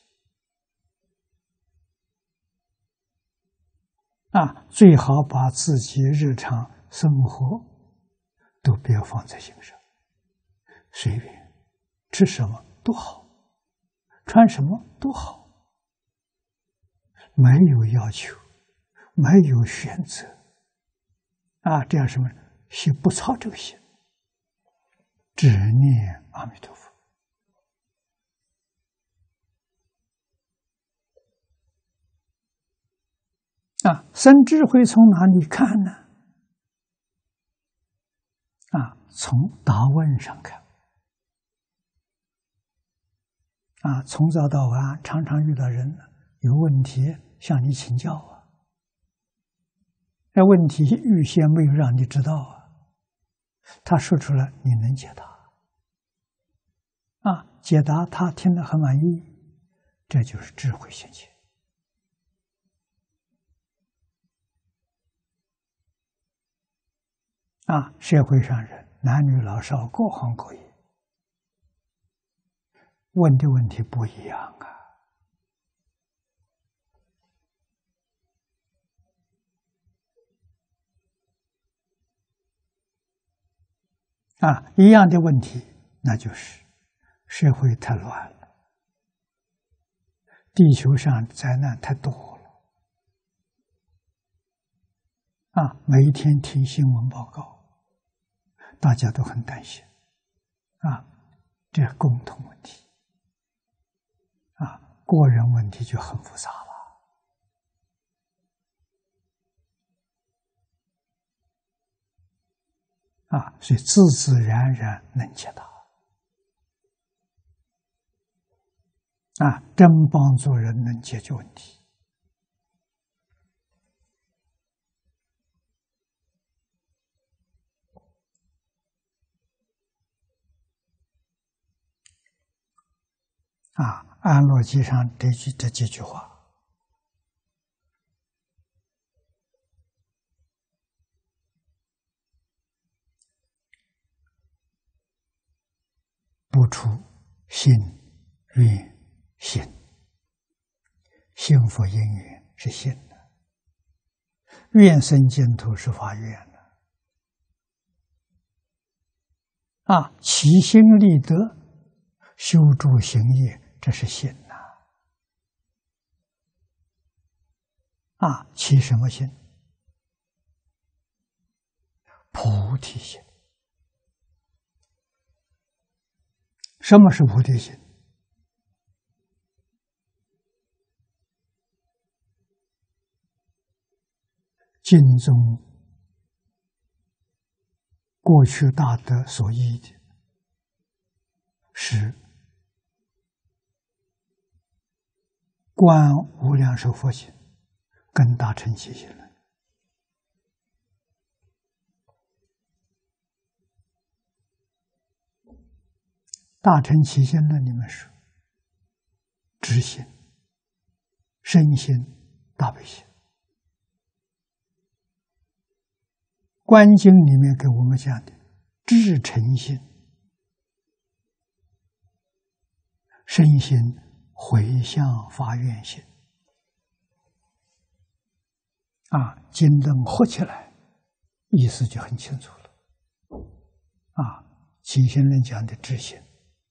啊，最好把自己日常生活都不要放在心上，随便吃什么都好，穿什么都好，没有要求，没有选择啊，这样什么心不操这个心，只念阿弥陀佛啊。生智慧从哪里看呢？啊，从答问上看啊，从早到晚常常遇到人有问题向你请教啊，那问题预先没有让你知道啊，他说出来你能解答啊，解答他听得很满意，这就是智慧现前啊。社会上人男女老少各行各业问的问题不一样啊。啊，一样的问题，那就是社会太乱了，地球上灾难太多了。啊，每一天听新闻报告，大家都很担心。啊，这是共同问题。啊，个人问题就很复杂了。啊，所以自自然然能解答。啊，真帮助人能解决问题。啊，安乐经上这句这几句话。不出信愿行，幸福因缘是信的，愿生净土是发愿的。啊，起心立德，修诸行业，这是信呐。啊，起什么心？菩提心。什么是菩提心？经中过去大德所译的是观无量寿佛心跟大乘起心论。大乘起心论里面说知心、身心、大悲心。观经里面给我们讲的至诚心、身心回向发愿心。 啊，经灯合起来，意思就很清楚了。啊，起心论讲的知行，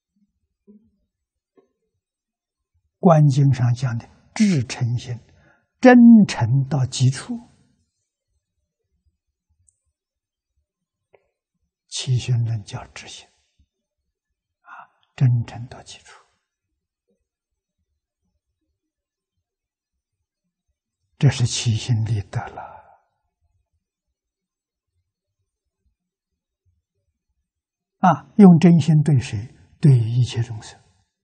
观经上讲的至诚心，真诚到极处。起心论叫知行，啊，真诚到极处。这是起心立德了。啊，用真心对谁？对于一切众生。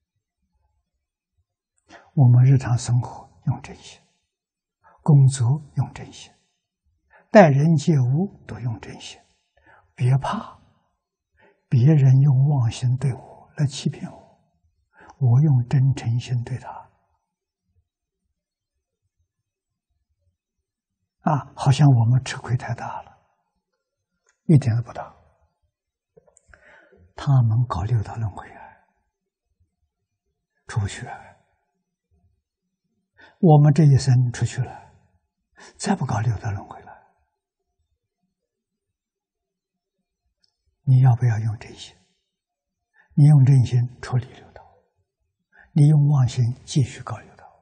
我们日常生活用真心，工作用真心，待人接物都用真心。别怕别人用妄心对我来欺骗我，我用真诚心对他。啊，好像我们吃亏太大了，一点都不大。他们搞六道轮回啊，出不去啊。我们这一生出去了，再不搞六道轮回了。你要不要用真心？你用真心处理六道，你用妄心继续搞六道。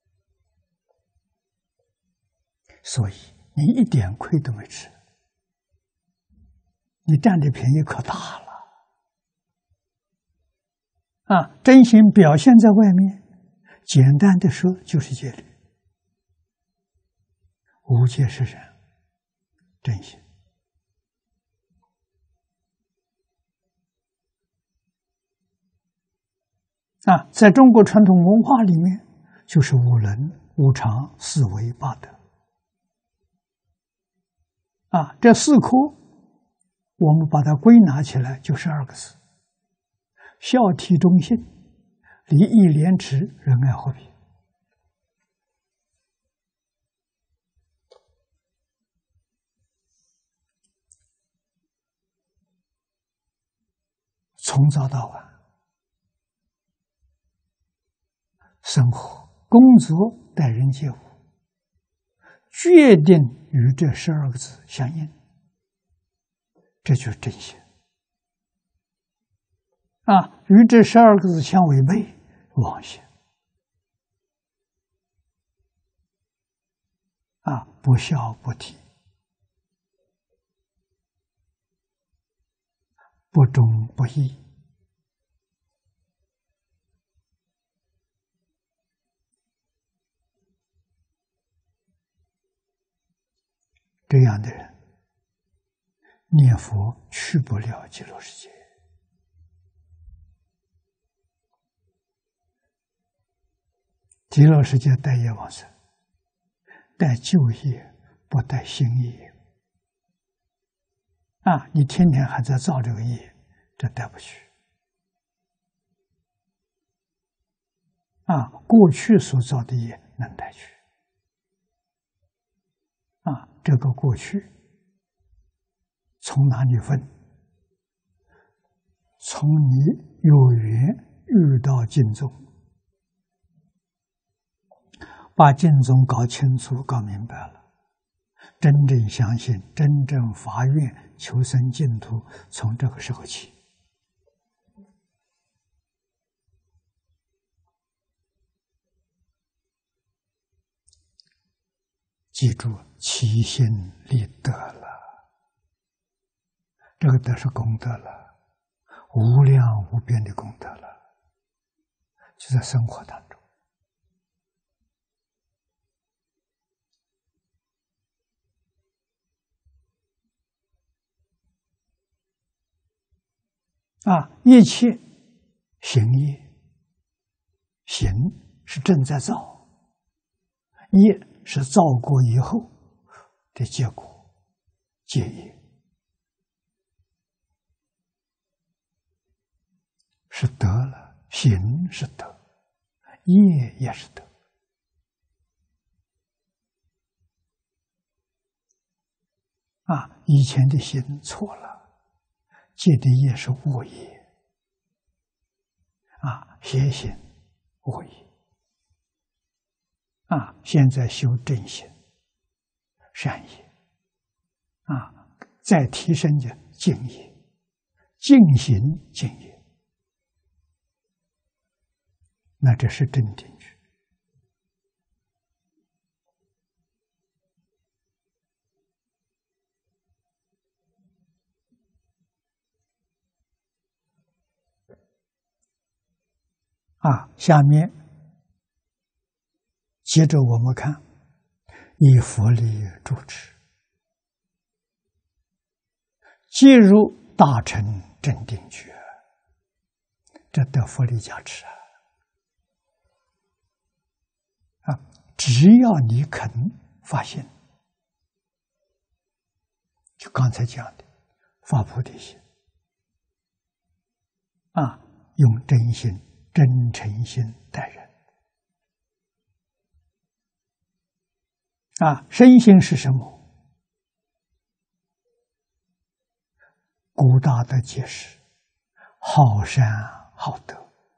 所以你一点亏都没吃，你占的便宜可大了。啊，真心表现在外面，简单的说就是戒律。无戒是人，真心。啊，在中国传统文化里面，就是五伦、五常、四维、八德。啊，这四科，我们把它归纳起来，就十二个字：孝悌忠信、礼义廉耻、仁爱和平。从早到晚，生活、工作、待人接物，决定与这十二个字相应，这就是真心。啊，与这十二个字相违背，妄心。啊，不孝不悌，不忠不义，这样的人念佛去不了极乐世界。极乐世界带业往生，带旧业，不带新业。啊，你天天还在造这个业，这带不去。啊，过去所造的业能带去。啊，这个过去从哪里分？从你有缘遇到经宗，把经宗搞清楚、搞明白了，真正相信、真正发愿求生净土，从这个时候起。记住，起心立德了，这个德是功德了，无量无边的功德了，就在生活当中。啊，一切行业，行是正在造，业是造过以后的结果，结业是得了，行是得，业也是得。啊，以前的行错了，结的业是恶业，啊，邪行恶业。啊，现在修正行， 善业啊，再提升的敬业，尽行敬业，那这是真定句。啊，下面接着我们看，以佛力主持，皆入大乘正定觉，这得佛力加持啊！啊，只要你肯发心，就刚才讲的发菩提心，啊，用真心、真诚心待人。啊，身心是什么？古大德解释：好善好德，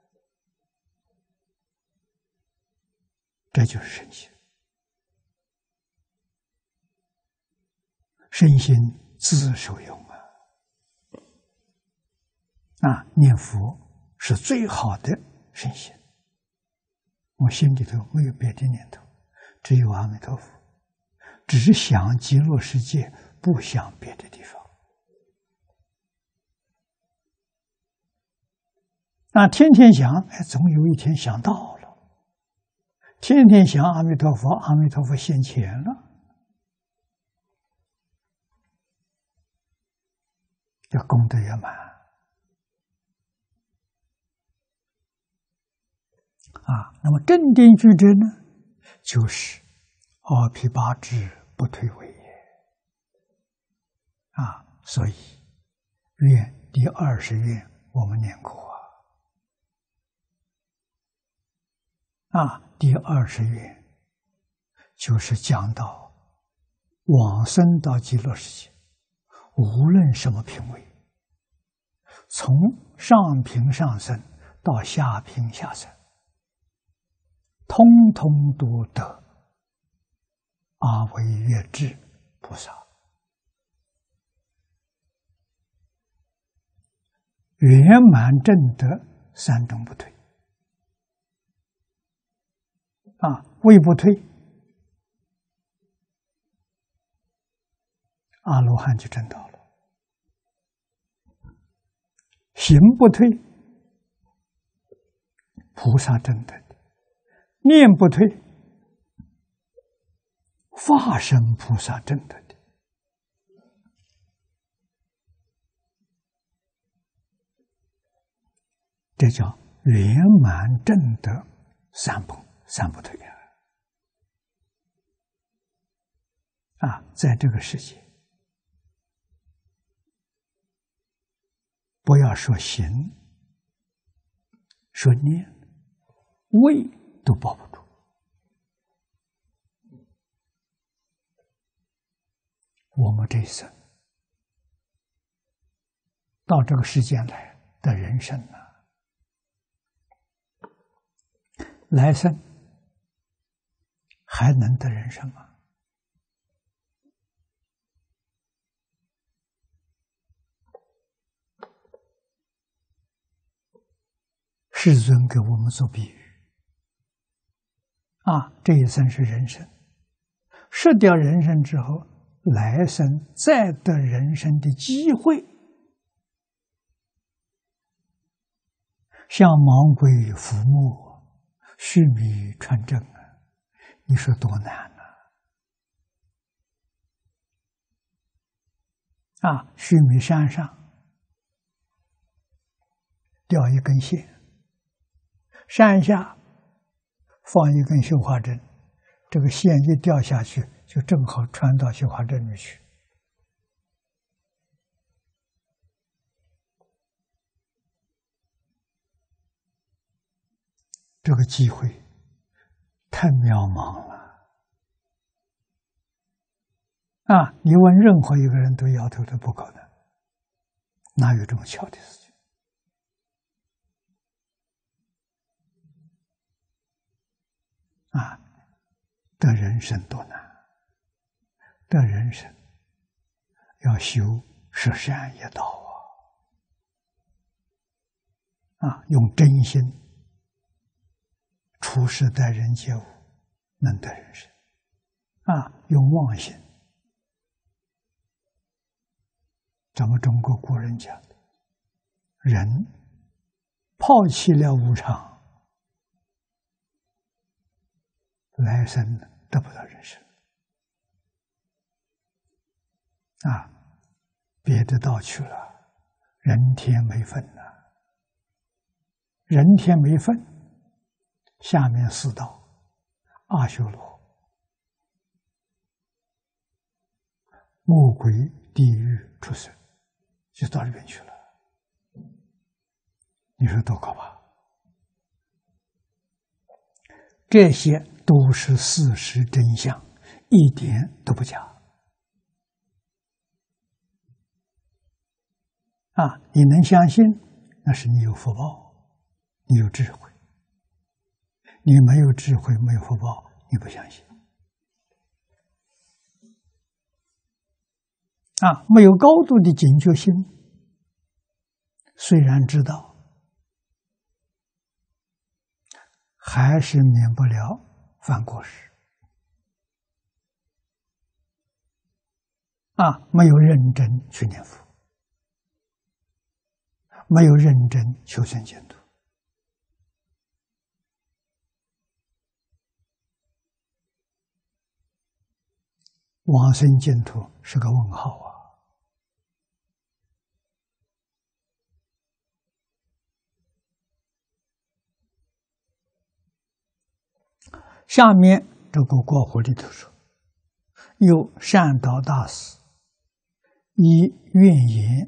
这就是身心。身心自受用啊！啊，念佛是最好的身心。我心里头没有别的念头，只有阿弥陀佛。只想极乐世界，不想别的地方。那天天想，哎，总有一天想到了。天天想阿弥陀佛，阿弥陀佛现前了，这功德圆满啊。那么正定具足呢，就是阿毗跋致不退位也啊，所以愿第二十愿我们念过啊，啊，第二十愿就是讲到往生到极乐世界，无论什么品位，从上品上生到下品下生，通通都得阿惟越致菩萨圆满正得三种不退啊，位不退，阿罗汉就证到了；行不退，菩萨证得的；念不退，化身菩萨证得的。这叫圆满正得三不三不退啊！啊，在这个世界，不要说行，说念，位都保不住。我们这一生到这个世间来的人生呢、啊，来生还能得人生吗？世尊给我们做比喻啊，这一生是人生，失掉人生之后，来生再得人生的机会，像盲龟浮木，须弥穿针啊！你说多难啊！啊，须弥山上吊一根线，山下放一根绣花针，这个线一掉下去，就正好穿到绣花针里去。这个机会太渺茫了啊！你问任何一个人都摇头的不可能，哪有这么巧的事情？啊，得人生多难， 的人生要修十善业道啊！啊，用真心处事待人接物，能得人生。啊，用妄心，咱们中国古人讲的，人抛弃了无常，来生得不到人生。啊，别的道去了，人天没分呐、啊，人天没分，下面四道，阿修罗、魔鬼、地狱、畜生，就到里边去了。你说多可怕！这些都是事实真相，一点都不假。啊，你能相信，那是你有福报，你有智慧。你没有智慧，没有福报，你不相信。啊，没有高度的警觉心，虽然知道，还是免不了犯过失。啊，没有认真去念佛，没有认真求生净土，往生净土是个问号啊！下面这个国虎里头说，有善导大师以愿言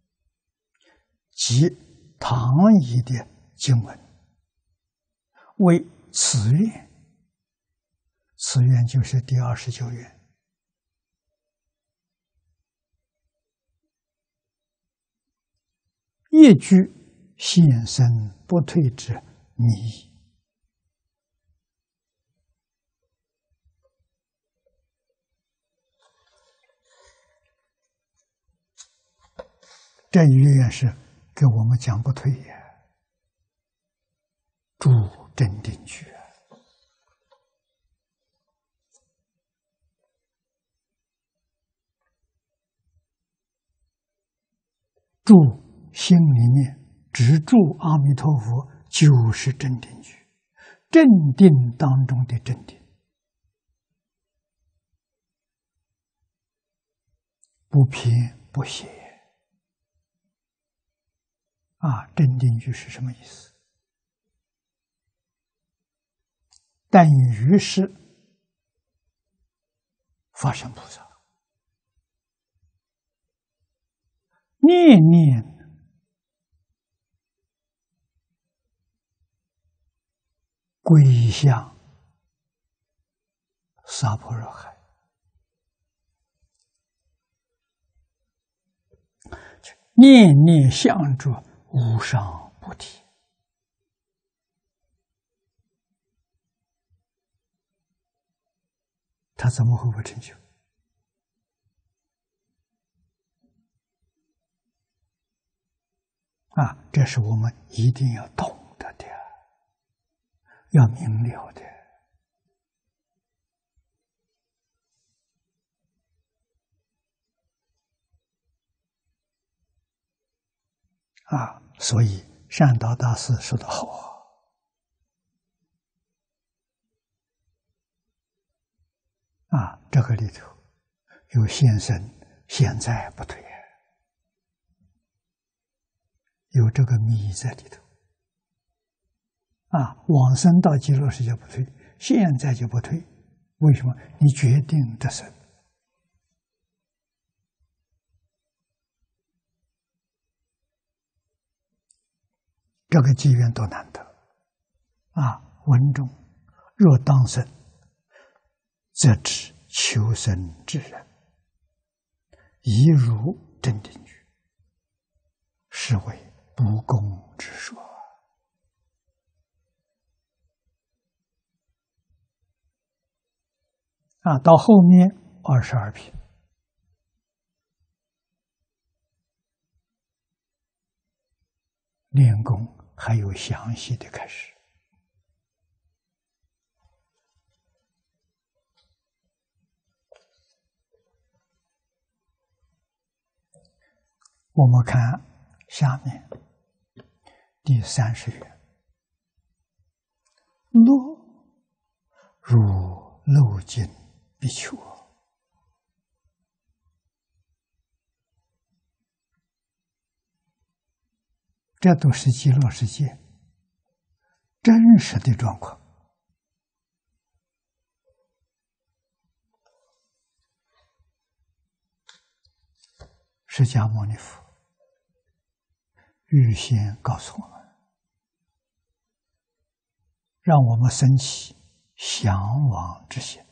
及唐译的经文为此愿，此愿就是第二十九愿。一句现身不退之密意。这一愿是给我们讲不退呀，住镇定句。住心里面只住阿弥陀佛，就是镇定句，镇定当中的镇定，不偏不邪。啊，镇定句是什么意思？等于是法身菩萨念念归向娑婆若海，念念向着无上菩提。他怎么会不成就？啊，这是我们一定要懂得的，要明了的。啊，所以善导大师说得好啊！啊，这个里头有现身，现在不退，有这个密在里头。啊，往生到极乐世界不退，现在就不退，为什么？你决定得生。这个机缘多难得啊！文中若当生，则知求生之人，宜如镇定句，是为不公之说。啊，到后面二十二品，练功还有详细的开始。我们看下面第三十页，落如漏尽比丘，这都是极乐世界真实的状况。释迦牟尼佛预先告诉我们，让我们升起向往之心。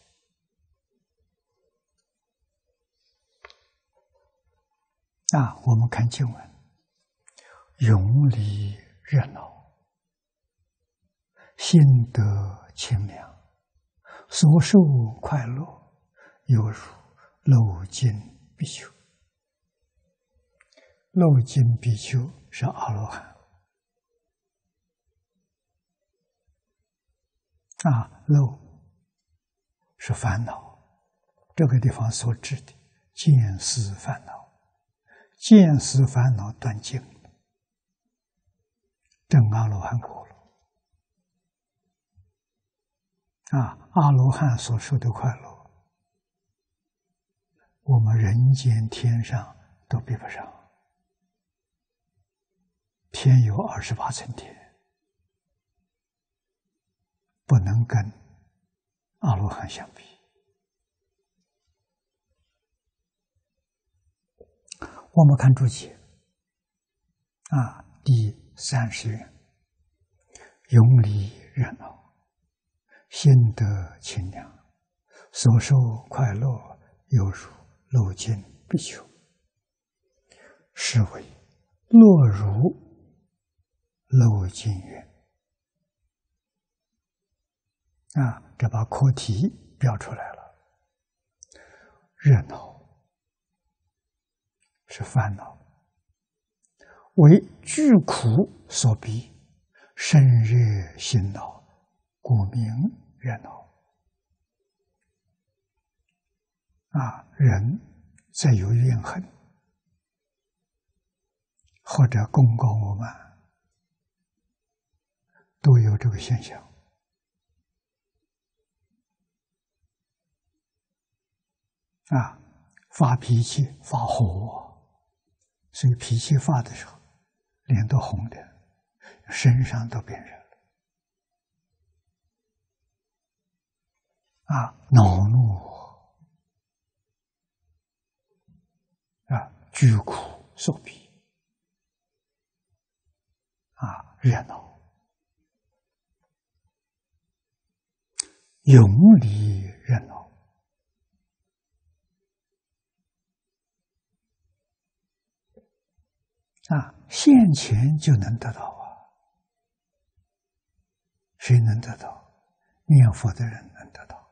啊，我们看经文，永离热闹，心得清凉，所受快乐，犹如漏尽比丘。漏尽比丘是阿罗汉。啊，漏是烦恼，这个地方所指的见思烦恼，见思烦恼断尽，证阿罗汉果了。啊，阿罗汉所受的快乐，我们人间天上都比不上。天有二十八层天，不能跟阿罗汉相比。我们看注解啊，第三十页，永离热闹，心得清凉，所受快乐，犹如漏尽比丘，是为落如漏尽月。啊，这把课题标出来了。热闹是烦恼，为具苦所逼，身热心恼，故名热闹。啊，人再有怨恨，或者功高我慢，都有这个现象。啊，发脾气发火，所以脾气发的时候，脸都红的，身上都变热了。啊，恼怒啊，居苦所逼。啊，热闹，永离热闹。啊，现前就能得到啊！谁能得到？念佛的人能得到。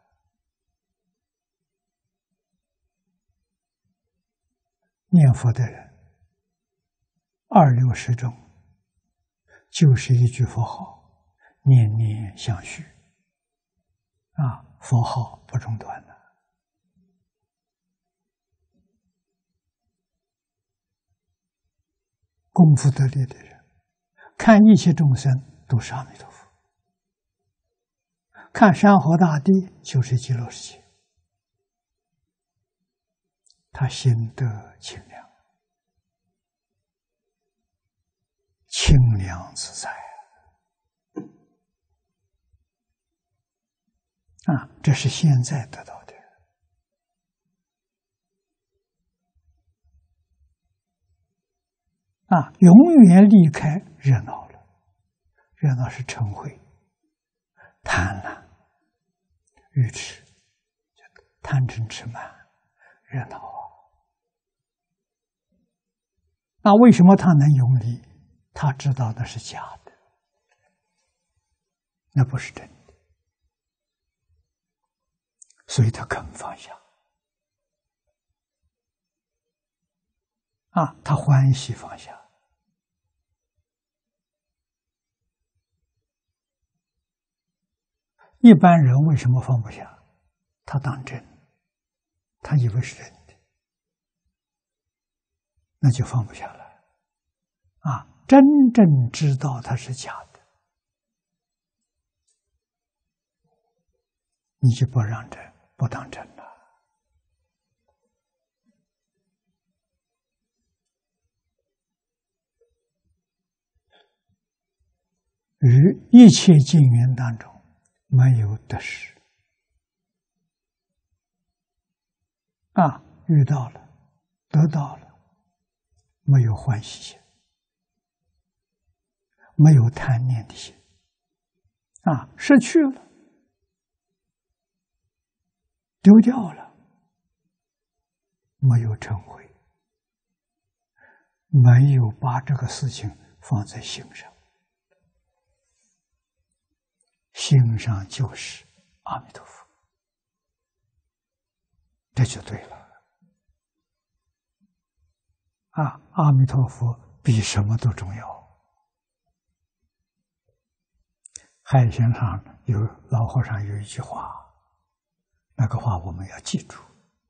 念佛的人，二六时中，就是一句佛号，念念相续。啊，佛号不中断的。功夫得力的人，看一切众生都是阿弥陀佛，看山河大地就是极乐世界，他心得清凉，清凉自在啊！这是现在得到的。啊，永远离开热闹了。热闹是嗔恚、贪婪、愚痴，贪嗔痴慢，热闹啊！那为什么他能永离？他知道那是假的，那不是真的，所以他肯放下。 啊，他欢喜放下。一般人为什么放不下？他当真，他以为是真的，那就放不下来。啊，真正知道它是假的，你就不让真，不当真了。于一切境缘当中，没有得失。啊，遇到了，得到了，没有欢喜心，没有贪念的心。啊，失去了，丢掉了，没有嗔恚，没有把这个事情放在心上。心上就是阿弥陀佛，这就对了。啊，阿弥陀佛比什么都重要。海先生有老和尚有一句话，那个话我们要记住。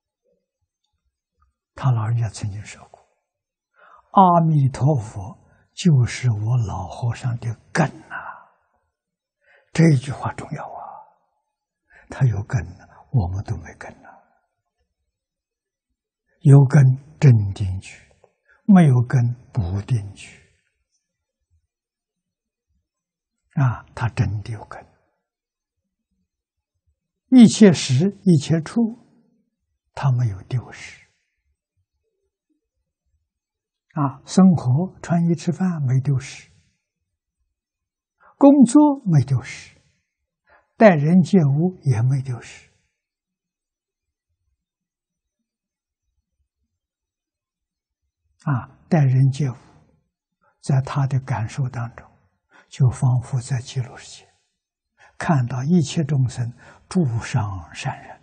他老人家曾经说过：“阿弥陀佛就是我老和尚的根呐。”这一句话重要啊！他有根呢，我们都没根呢。有根正定句，没有根不定句。啊，他真的有根。一切时一切处，他没有丢失。啊，生活穿衣吃饭没丢失。工作没丢失，待人接物也没丢失。啊，待人接物，在他的感受当中，就仿佛在极乐世界，看到一切众生诸上善人，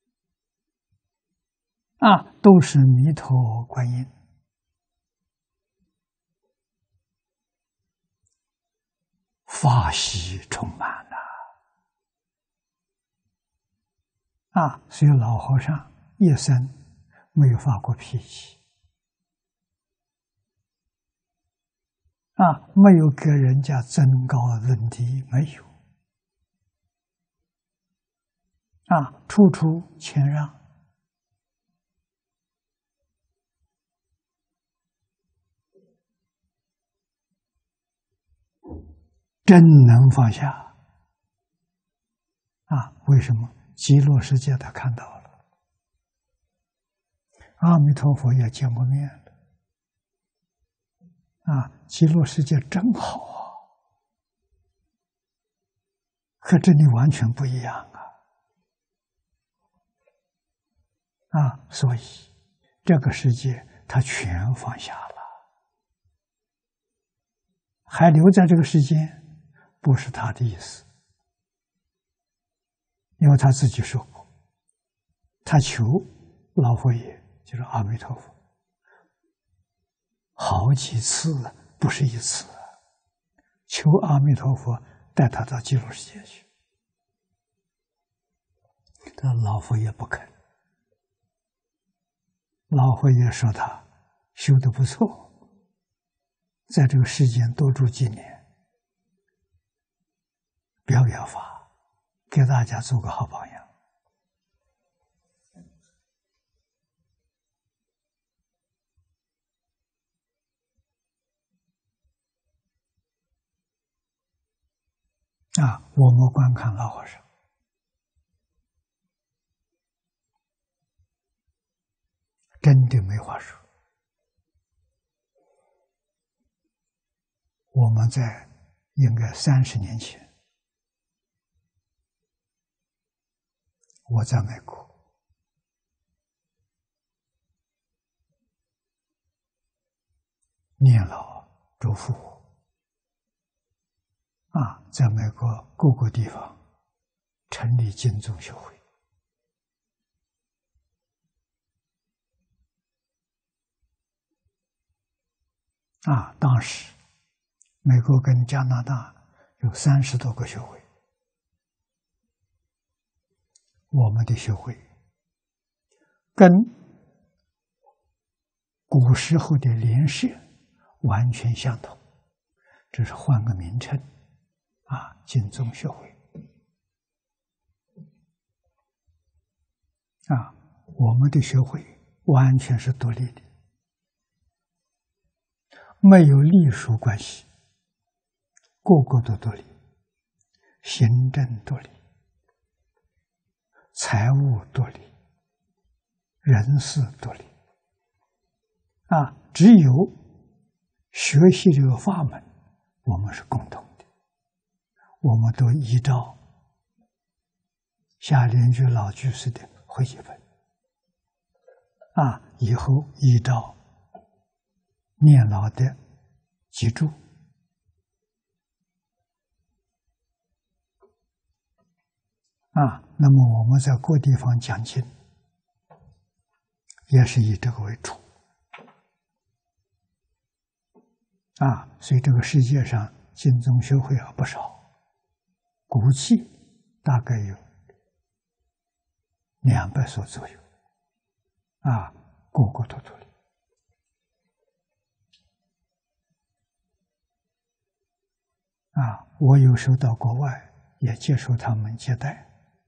啊，都是弥陀观音。法喜充满了。啊，所以老和尚一生没有发过脾气，啊，没有给人家增高论低，没有，啊，处处谦让，真能放下。啊，为什么？极乐世界他看到了，阿弥陀佛也见过面了。啊，极乐世界真好啊！和这里完全不一样啊！啊，所以这个世界他全放下了，还留在这个世间，不是他的意思，因为他自己说过，他求老佛爷，就是阿弥陀佛，好几次，不是一次，求阿弥陀佛带他到极乐世界去，但老佛爷不肯。老佛爷说他修得不错，在这个世间多住几年，表表法，给大家做个好榜样。啊，我们观看老和尚，真的没话说。我们在应该三十年前，我在美国，念老嘱咐我，啊，在美国各个地方成立经宗学会。 啊，当时美国跟加拿大有三十多个学会，我们的学会跟古时候的联社完全相同，只是换个名称啊，净宗学会啊，我们的学会完全是独立的，没有隶属关系，个个都独立，行政独立，财务独立，人事独立啊，只有学习这个法门，我们是共同的，我们都依照夏莲居老居士的会集本啊，以后依照念老的脊柱啊，那么我们在各地方讲经，也是以这个为主啊，所以这个世界上净宗学会啊不少，估计大概有两百所左右啊，个个都独立啊。我有时候到国外也接受他们接待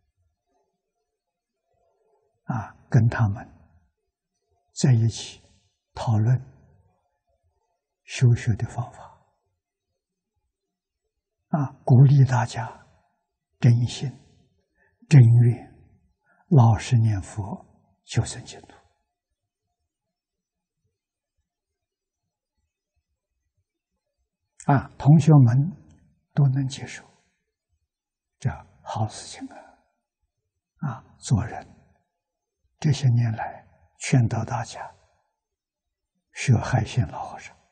啊，跟他们在一起讨论修学的方法啊，鼓励大家真心真愿老实念佛求生净土啊，同学们都能接受，这好事情啊！啊，做人这些年来劝导大家学海鲜老和尚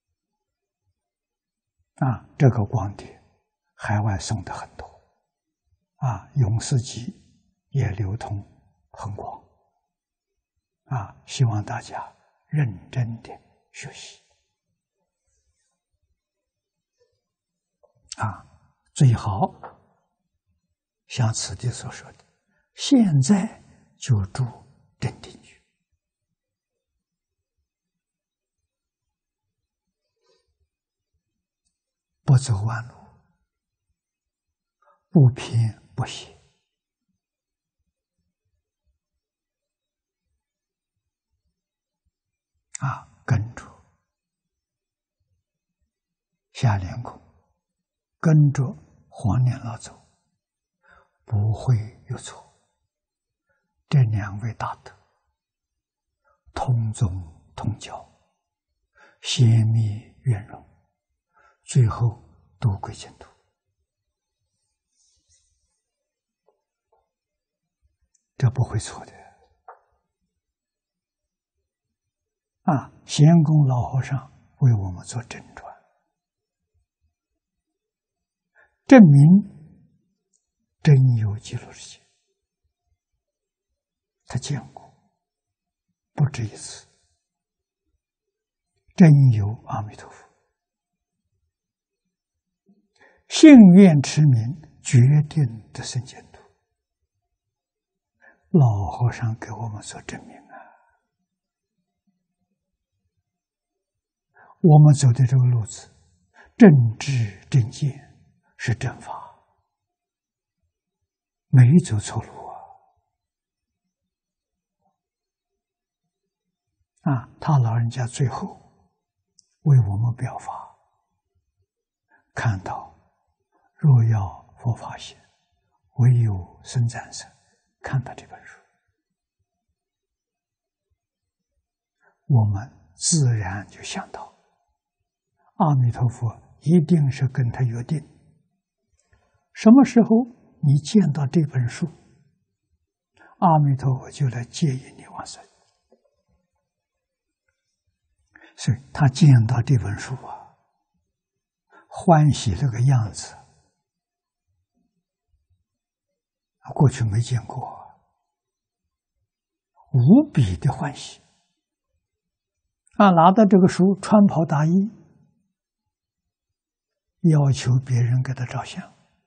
啊，这个光碟海外送的很多啊，永世集也流通很广啊，希望大家认真的学习啊，最好像此地所说的，现在就住正定居，不走弯路，不偏不斜啊，跟着夏莲公，跟着黄念老走，不会有错。这两位大德同宗同教，先灭怨容，最后都归净土，这不会错的啊！贤公老和尚为我们做证传，证明真有极乐世界，他见过不止一次，真有阿弥陀佛，信愿持名，决定得生净土。老和尚给我们做证明啊，我们走的这个路子，正知正见是正法，没走错路啊！啊，他老人家最后为我们表法，看到若要佛法行，唯有僧赞僧。看到这本书，我们自然就想到，阿弥陀佛一定是跟他约定，什么时候你见到这本书，阿弥陀佛就来接引你往生。所以他见到这本书啊，欢喜那个样子，过去没见过，无比的欢喜啊！拿到这个书，穿袍大衣， 要求别人给他照相。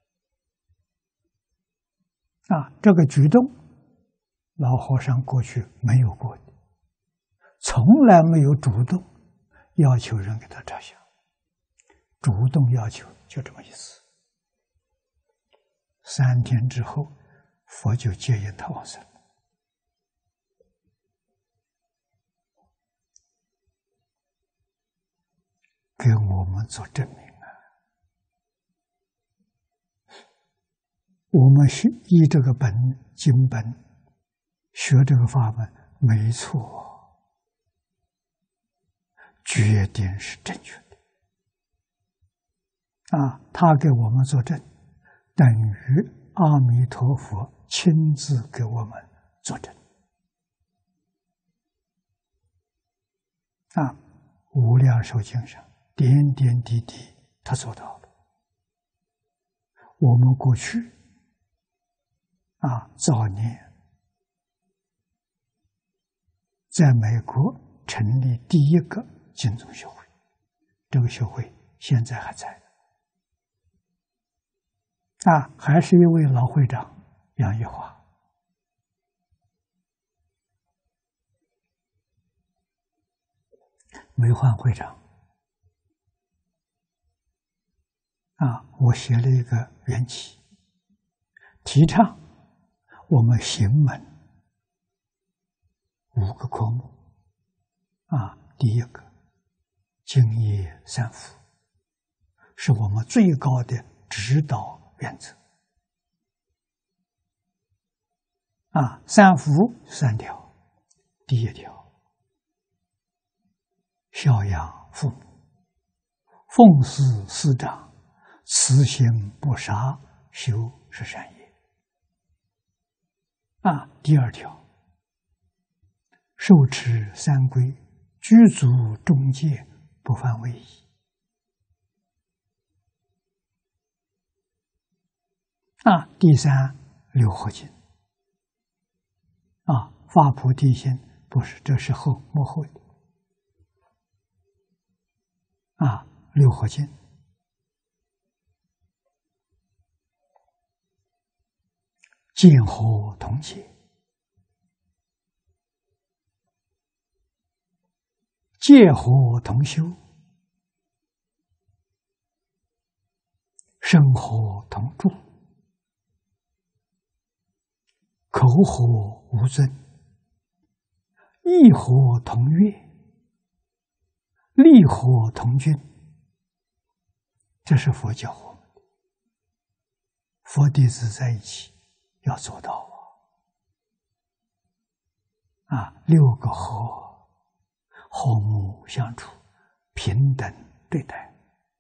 啊，这个举动，老和尚过去没有过的，从来没有主动要求人给他照相，主动要求就这么一次。三天之后，佛就接引他往生。给我们做证明啊！我们学依这个本经本学这个法门，没错，决定是正确的啊！他给我们作证，等于阿弥陀佛亲自给我们作证啊！无量寿经上点点滴滴，他做到了。我们过去啊，早年在美国成立第一个经宗学会，这个学会现在还在啊，还是一位老会长杨玉华。没换会长啊，我写了一个缘起，提倡我们行门五个科目啊，第一个敬业三福，是我们最高的指导原则啊，三福三条，第一条孝养父母，奉事师长，慈心不杀，修是善业啊。第二条，受持三规，居足中戒，不犯威仪啊。第三，六合敬啊，发菩提心，不是，这是后幕后的啊，六合敬。见和同解，戒和同修，身和同住，口和无争，意和同悦，力和同均。这是佛教我们的，佛弟子在一起要做到啊！啊，六个和，和睦相处，平等对待。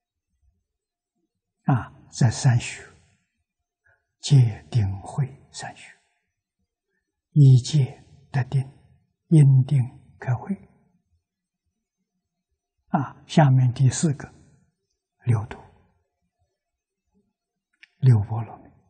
啊，在三学，戒定慧三学，依戒得定，因定开慧。啊，下面第四个，六度，六波罗蜜。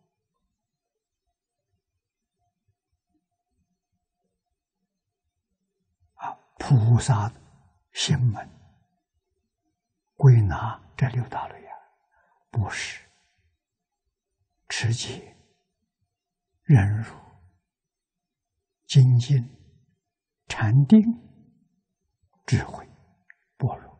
菩萨行门归纳这六大类啊，布施、持戒、忍辱、精进、禅定、智慧、般若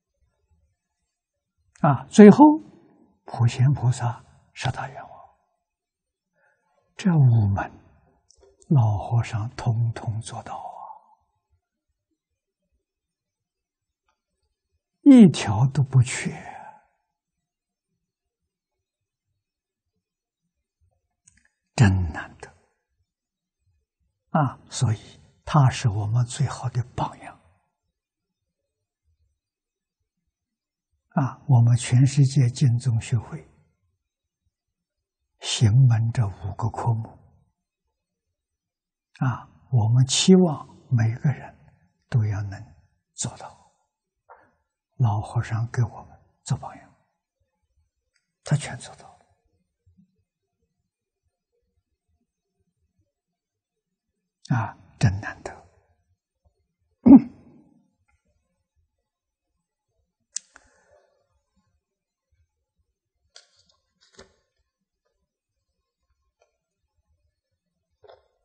啊，最后普贤菩萨十大愿望，这五门老和尚统统做到啊，一条都不缺，真难得啊！所以他是我们最好的榜样啊！我们全世界净宗学会行门这五个科目啊，我们期望每个人都要能做到。老和尚给我们做榜样，他全做到了啊，真难得。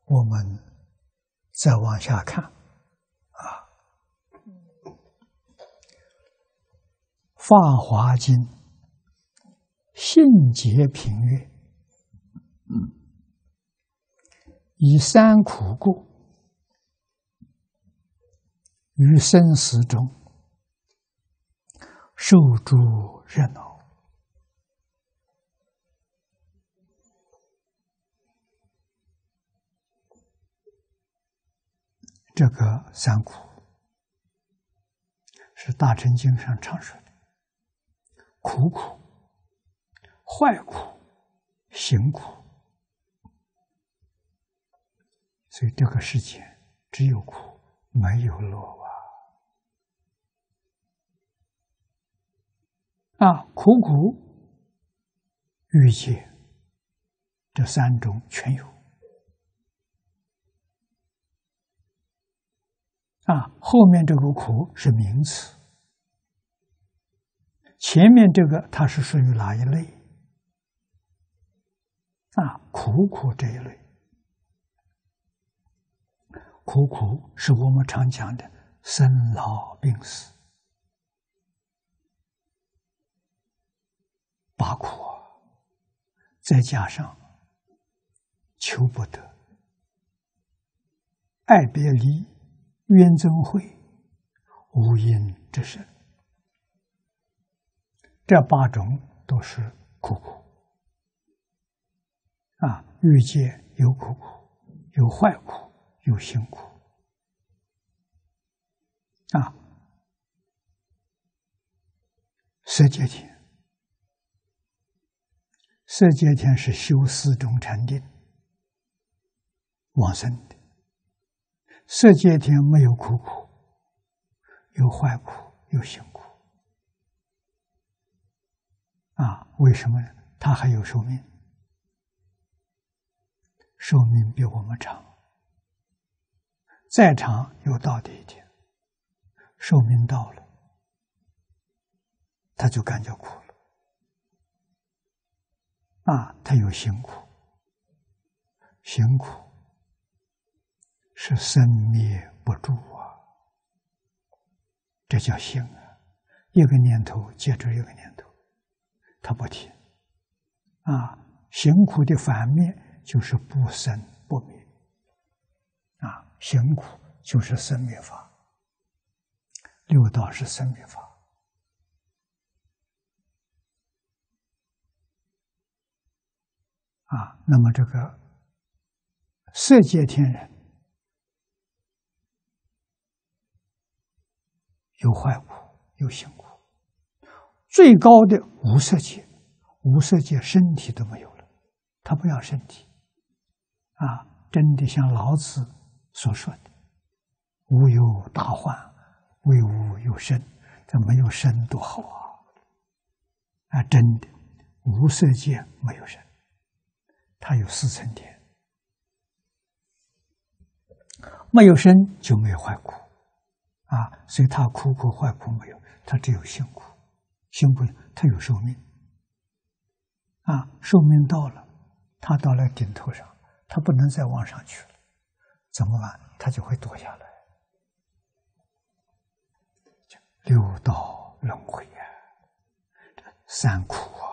我们再往下看啊，《法华经》信解品曰：以三苦故，于生死中受诸热恼。这个三苦是大乘经上常说的：苦苦、坏苦、行苦。所以这个世界只有苦，没有乐啊！啊，苦苦、欲界，这三种全有。啊，后面这个苦是名词，前面这个它是属于哪一类？啊，苦苦这一类。苦苦是我们常讲的生老病死，八苦啊，再加上求不得、爱别离、冤憎会、无因之身，这八种都是苦苦。啊，欲界有苦苦，有坏苦，有行苦。啊，色界天，色界天是修四种禅定往生的。色界天没有苦苦，有坏苦，有行苦。啊，为什么呢？它还有寿命，寿命比我们长，再长有到的一天。寿命到了，他就感觉苦了。啊，他有行苦，行苦是生灭不住啊，这叫行啊！一个念头接着一个念头，他不停。啊，行苦的反面就是不生不灭。啊，行苦就是生灭法。六道是生灭法。啊，那么这个色界天人有坏苦，有行苦。最高的无色界，无色界身体都没有了，他不要身体。啊，真的像老子所说的：“无有大患，为无有生。”这没有生多好啊！啊，真的，无色界没有生。它有四层天，没有生就没有坏苦，啊，所以它苦苦坏苦没有，它只有行苦，行苦它有寿命，啊，寿命到了，它到了顶头上，它不能再往上去了，怎么办？它就会堕下来，六道轮回啊，这三苦啊。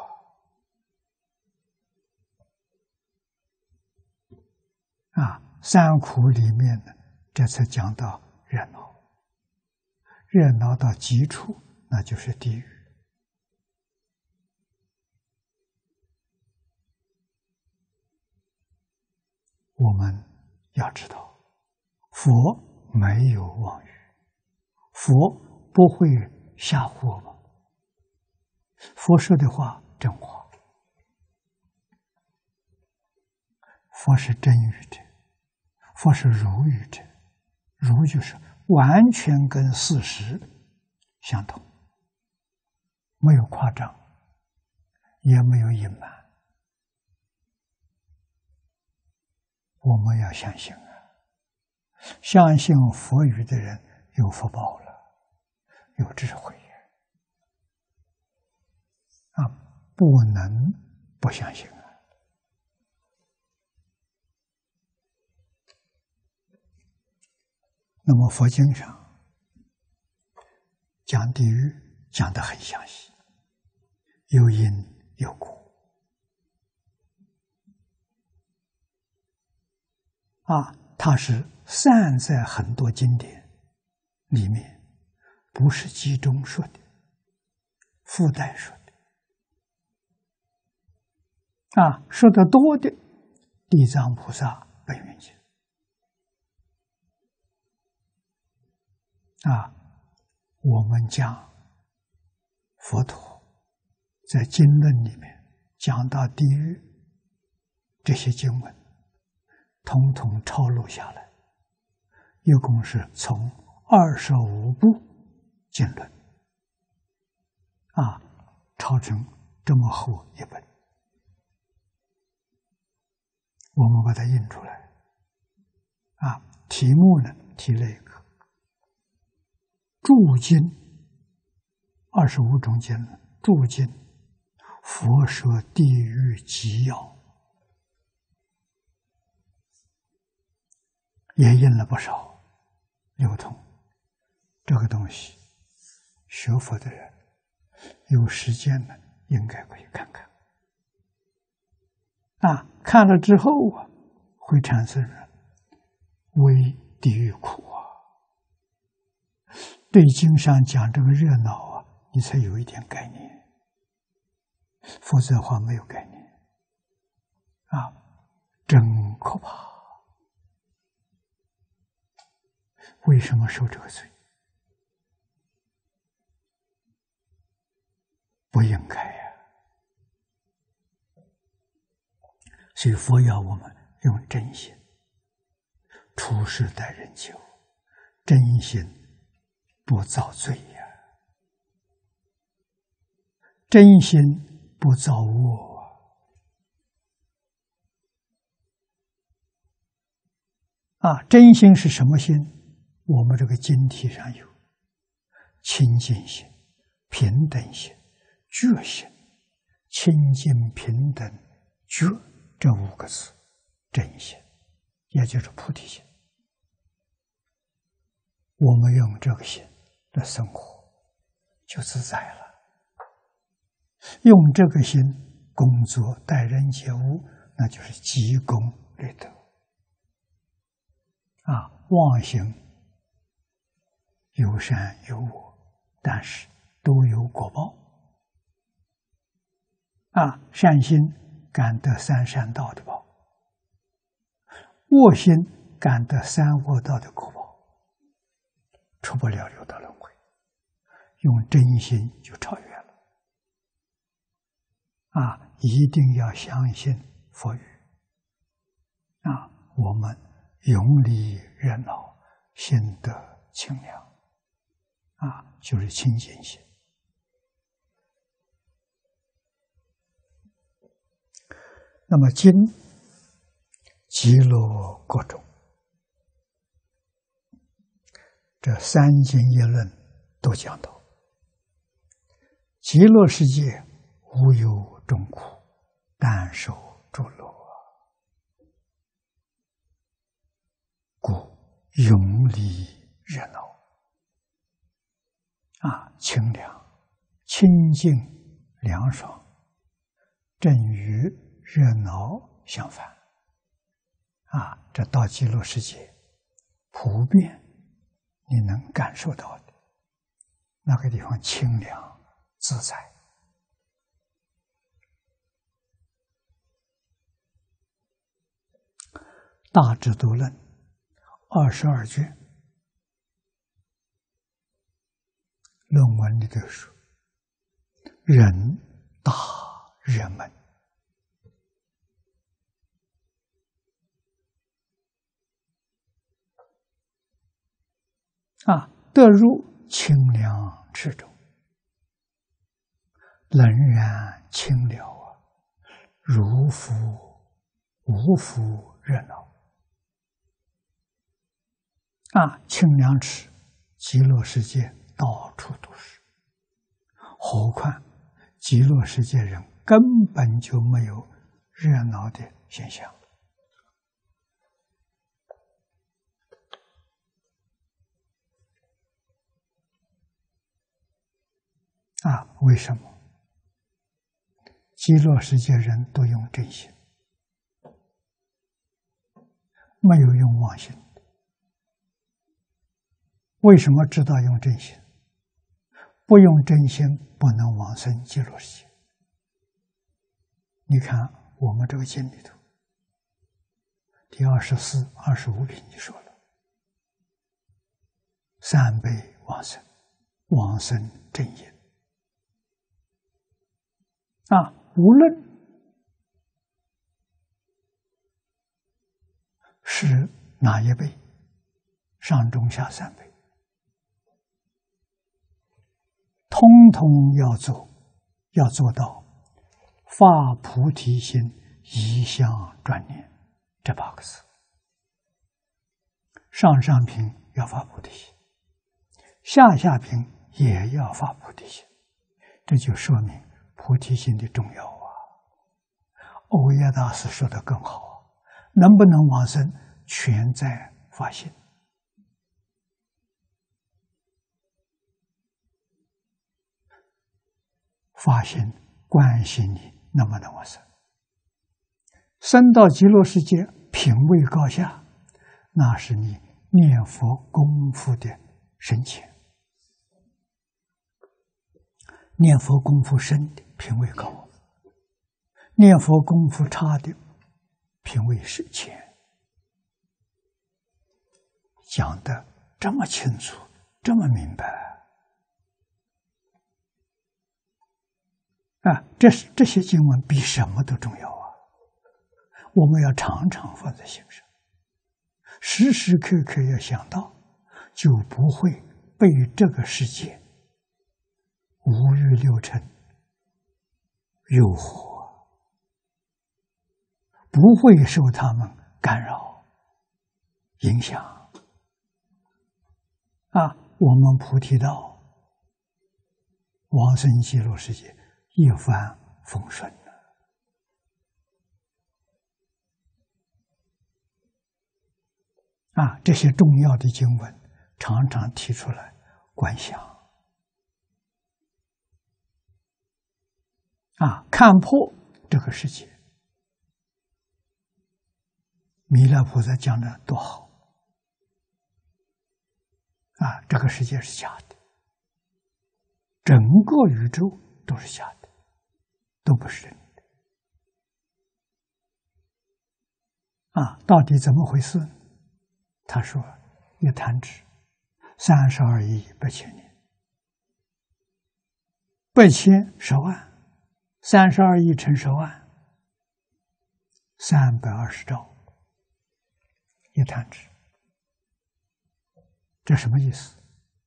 啊，三苦里面呢，这次讲到热闹，热闹到极处，那就是地狱。我们要知道，佛没有妄语，佛不会吓唬我们，佛说的话真话，佛是真语者。佛是如语者，如就是完全跟事实相同，没有夸张，也没有隐瞒。我们要相信啊，相信佛语的人有福报了，有智慧啊，不能不相信啊。 那么佛经上讲地狱讲得很详细，有因有果啊，它是散在很多经典里面，不是集中说的，附带说的啊，说的多的地藏菩萨本愿经啊，我们讲佛陀在经论里面讲到地狱这些经文，统统抄录下来，一共是从二十五部经论啊，抄成这么厚一本，我们把它印出来啊。题目呢，提了一个注经，二十五种经论注经，佛说地狱集要，也印了不少，流通。这个东西，学佛的人有时间呢，应该可以看看。啊，看了之后啊，会产生为地狱苦啊。对经上讲这个热闹啊，你才有一点概念，否则的话没有概念啊，真可怕。为什么受这个罪？不应该呀、啊！所以佛要我们用真心处事待人接物，真心不造罪呀、啊，真心不造恶啊！啊，真心是什么心？我们这个经题上有清净心、平等心、觉心。清净平等觉这五个字，真心，也就是菩提心。我们用这个心的生活就自在了，用这个心工作待人接物，那就是积功累德啊。妄行有善有恶，但是都有果报啊。善心感得三善道的报，恶心感得三恶道的果报，出不了六道轮回。用真心就超越了啊！一定要相信佛语啊！我们永离热闹，心得清凉啊，就是清净心。那么经极乐各种，这三经一论都讲到，极乐世界无有众苦，但受诸乐，故永离热闹啊，清凉、清净、凉爽，正与热闹相反啊！这到极乐世界，普遍你能感受到的那个地方清凉自在。大智度论二十二卷论文里头说，人大热门啊，得入清凉池中，冷然清了啊，如复无复热闹啊！清凉池，极乐世界到处都是，何况极乐世界人根本就没有热闹的现象啊，为什么？极乐世界人都用真心，没有用妄心。为什么知道用真心？不用真心不能往生极乐世界。你看我们这个经里头，第二十四、二十五品就说了，三辈往生，往生正因。啊，无论是哪一辈，上中下三辈，通通要做，要做到发菩提心，一向专念这八个字。上上品要发菩提心，下下品也要发菩提心，这就说明菩提心的重要啊。欧耶大师说的更好啊，能不能往生，全在发心。发心关系你能不能往生。生到极乐世界，品位高下，那是你念佛功夫的深浅。念佛功夫深的品位高，念佛功夫差的品位是浅。讲得这么清楚，这么明白啊！这是这些经文比什么都重要啊！我们要常常放在心上，时时刻刻要想到，就不会被这个世界五欲六尘诱惑，不会受他们干扰影响啊！我们菩提道往生极乐世界一帆风顺了啊！这些重要的经文常常提出来观想啊，看破这个世界。弥勒菩萨讲的多好啊！这个世界是假的，整个宇宙都是假的，都不是真的啊！到底怎么回事？他说：“一弹指，三十二亿八千年，八千十万，三十二亿乘十万，三百二十兆。一弹指，这什么意思？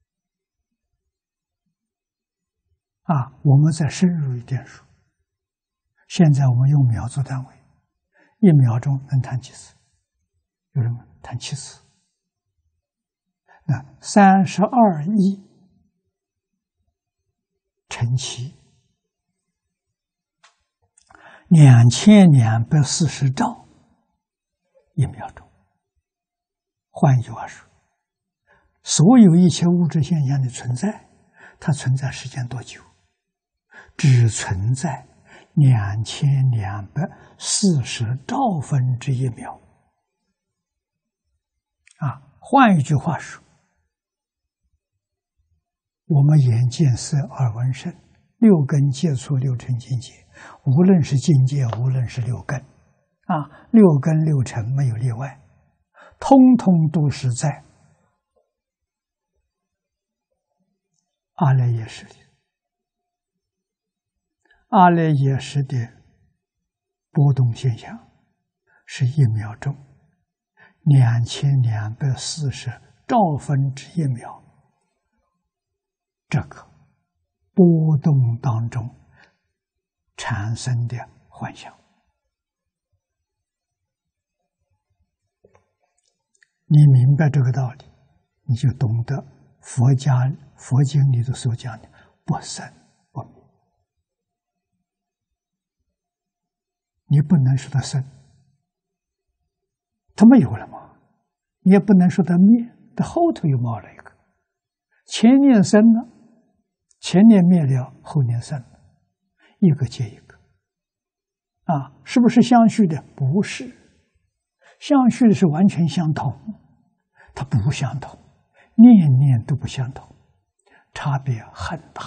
啊，我们再深入一点说。现在我们用秒做单位，一秒钟能弹几次？有人问，弹七次。那三十二亿乘七，两千两百四十兆一秒钟。换一句话说，所有一切物质现象的存在，它存在时间多久？只存在两千两百四十兆分之一秒。啊，换一句话说，我们眼见色耳闻声六根接触六尘境界，无论是境界，无论是六根，啊，六根六尘没有例外，通通都是在阿赖耶识里。阿赖耶识的波动现象是一秒钟两千两百四十兆分之一秒，这个波动当中产生的幻象。你明白这个道理，你就懂得佛家佛经里头所讲的不生不灭。你不能说它生，它没有了吗？你也不能说它灭，它后头又冒了一个。前面生了， 前念灭了，后念生了，一个接一个。啊，是不是相续的？不是，相续的是完全相同，它不相同，念念都不相同，差别很大。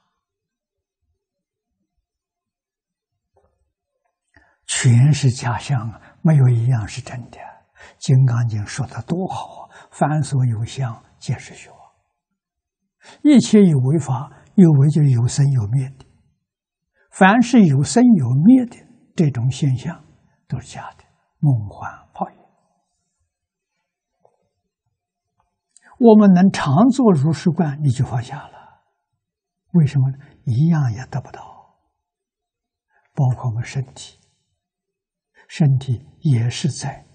全是假象啊，没有一样是真的。《金刚经》说的多好啊！凡所有相，皆是虚妄。一切有为法，有为就是有生有灭的。凡是有生有灭的这种现象，都是假的，梦幻泡影。我们能常做如是观，你就放下了。为什么呢？一样也得不到。包括我们身体，身体也是在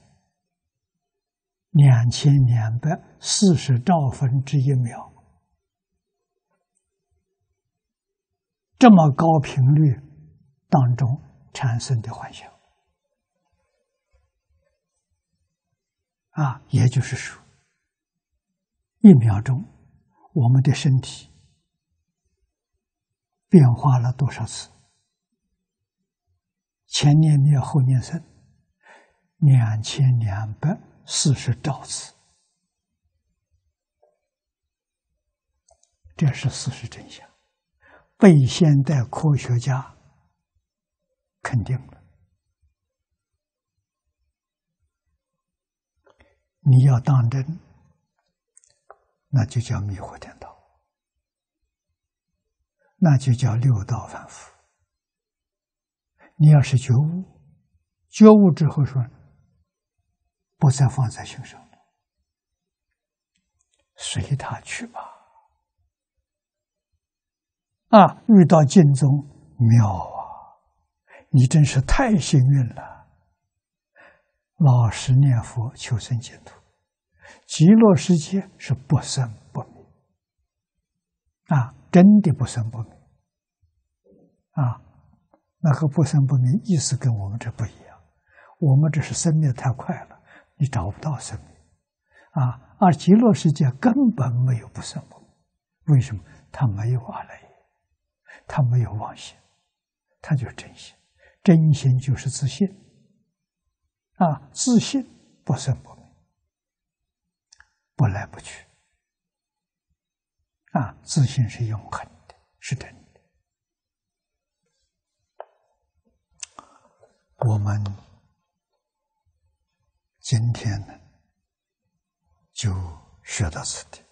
两千两百四十兆分之一秒这么高频率当中产生的幻象啊，也就是说，一秒钟我们的身体变化了多少次？前念灭，后念生，两千两百四十兆次，这是事实真相，被现代科学家肯定了。你要当真，那就叫迷惑颠倒，那就叫六道反复。你要是觉悟，觉悟之后说，不再放在心上了，随他去吧。啊，遇到净宗妙啊！你真是太幸运了，老实念佛，求生净土。极乐世界是不生不灭啊，真的不生不灭啊。那和不生不灭意思跟我们这不一样，我们这是生灭太快了，你找不到生灭啊。而极乐世界根本没有不生不灭，为什么？它没有阿赖耶，它没有妄心，它就是真心。真心就是自信啊，自信不生不灭，不来不去啊，自信是永恒的，是真的。我们今天呢，就学到此地。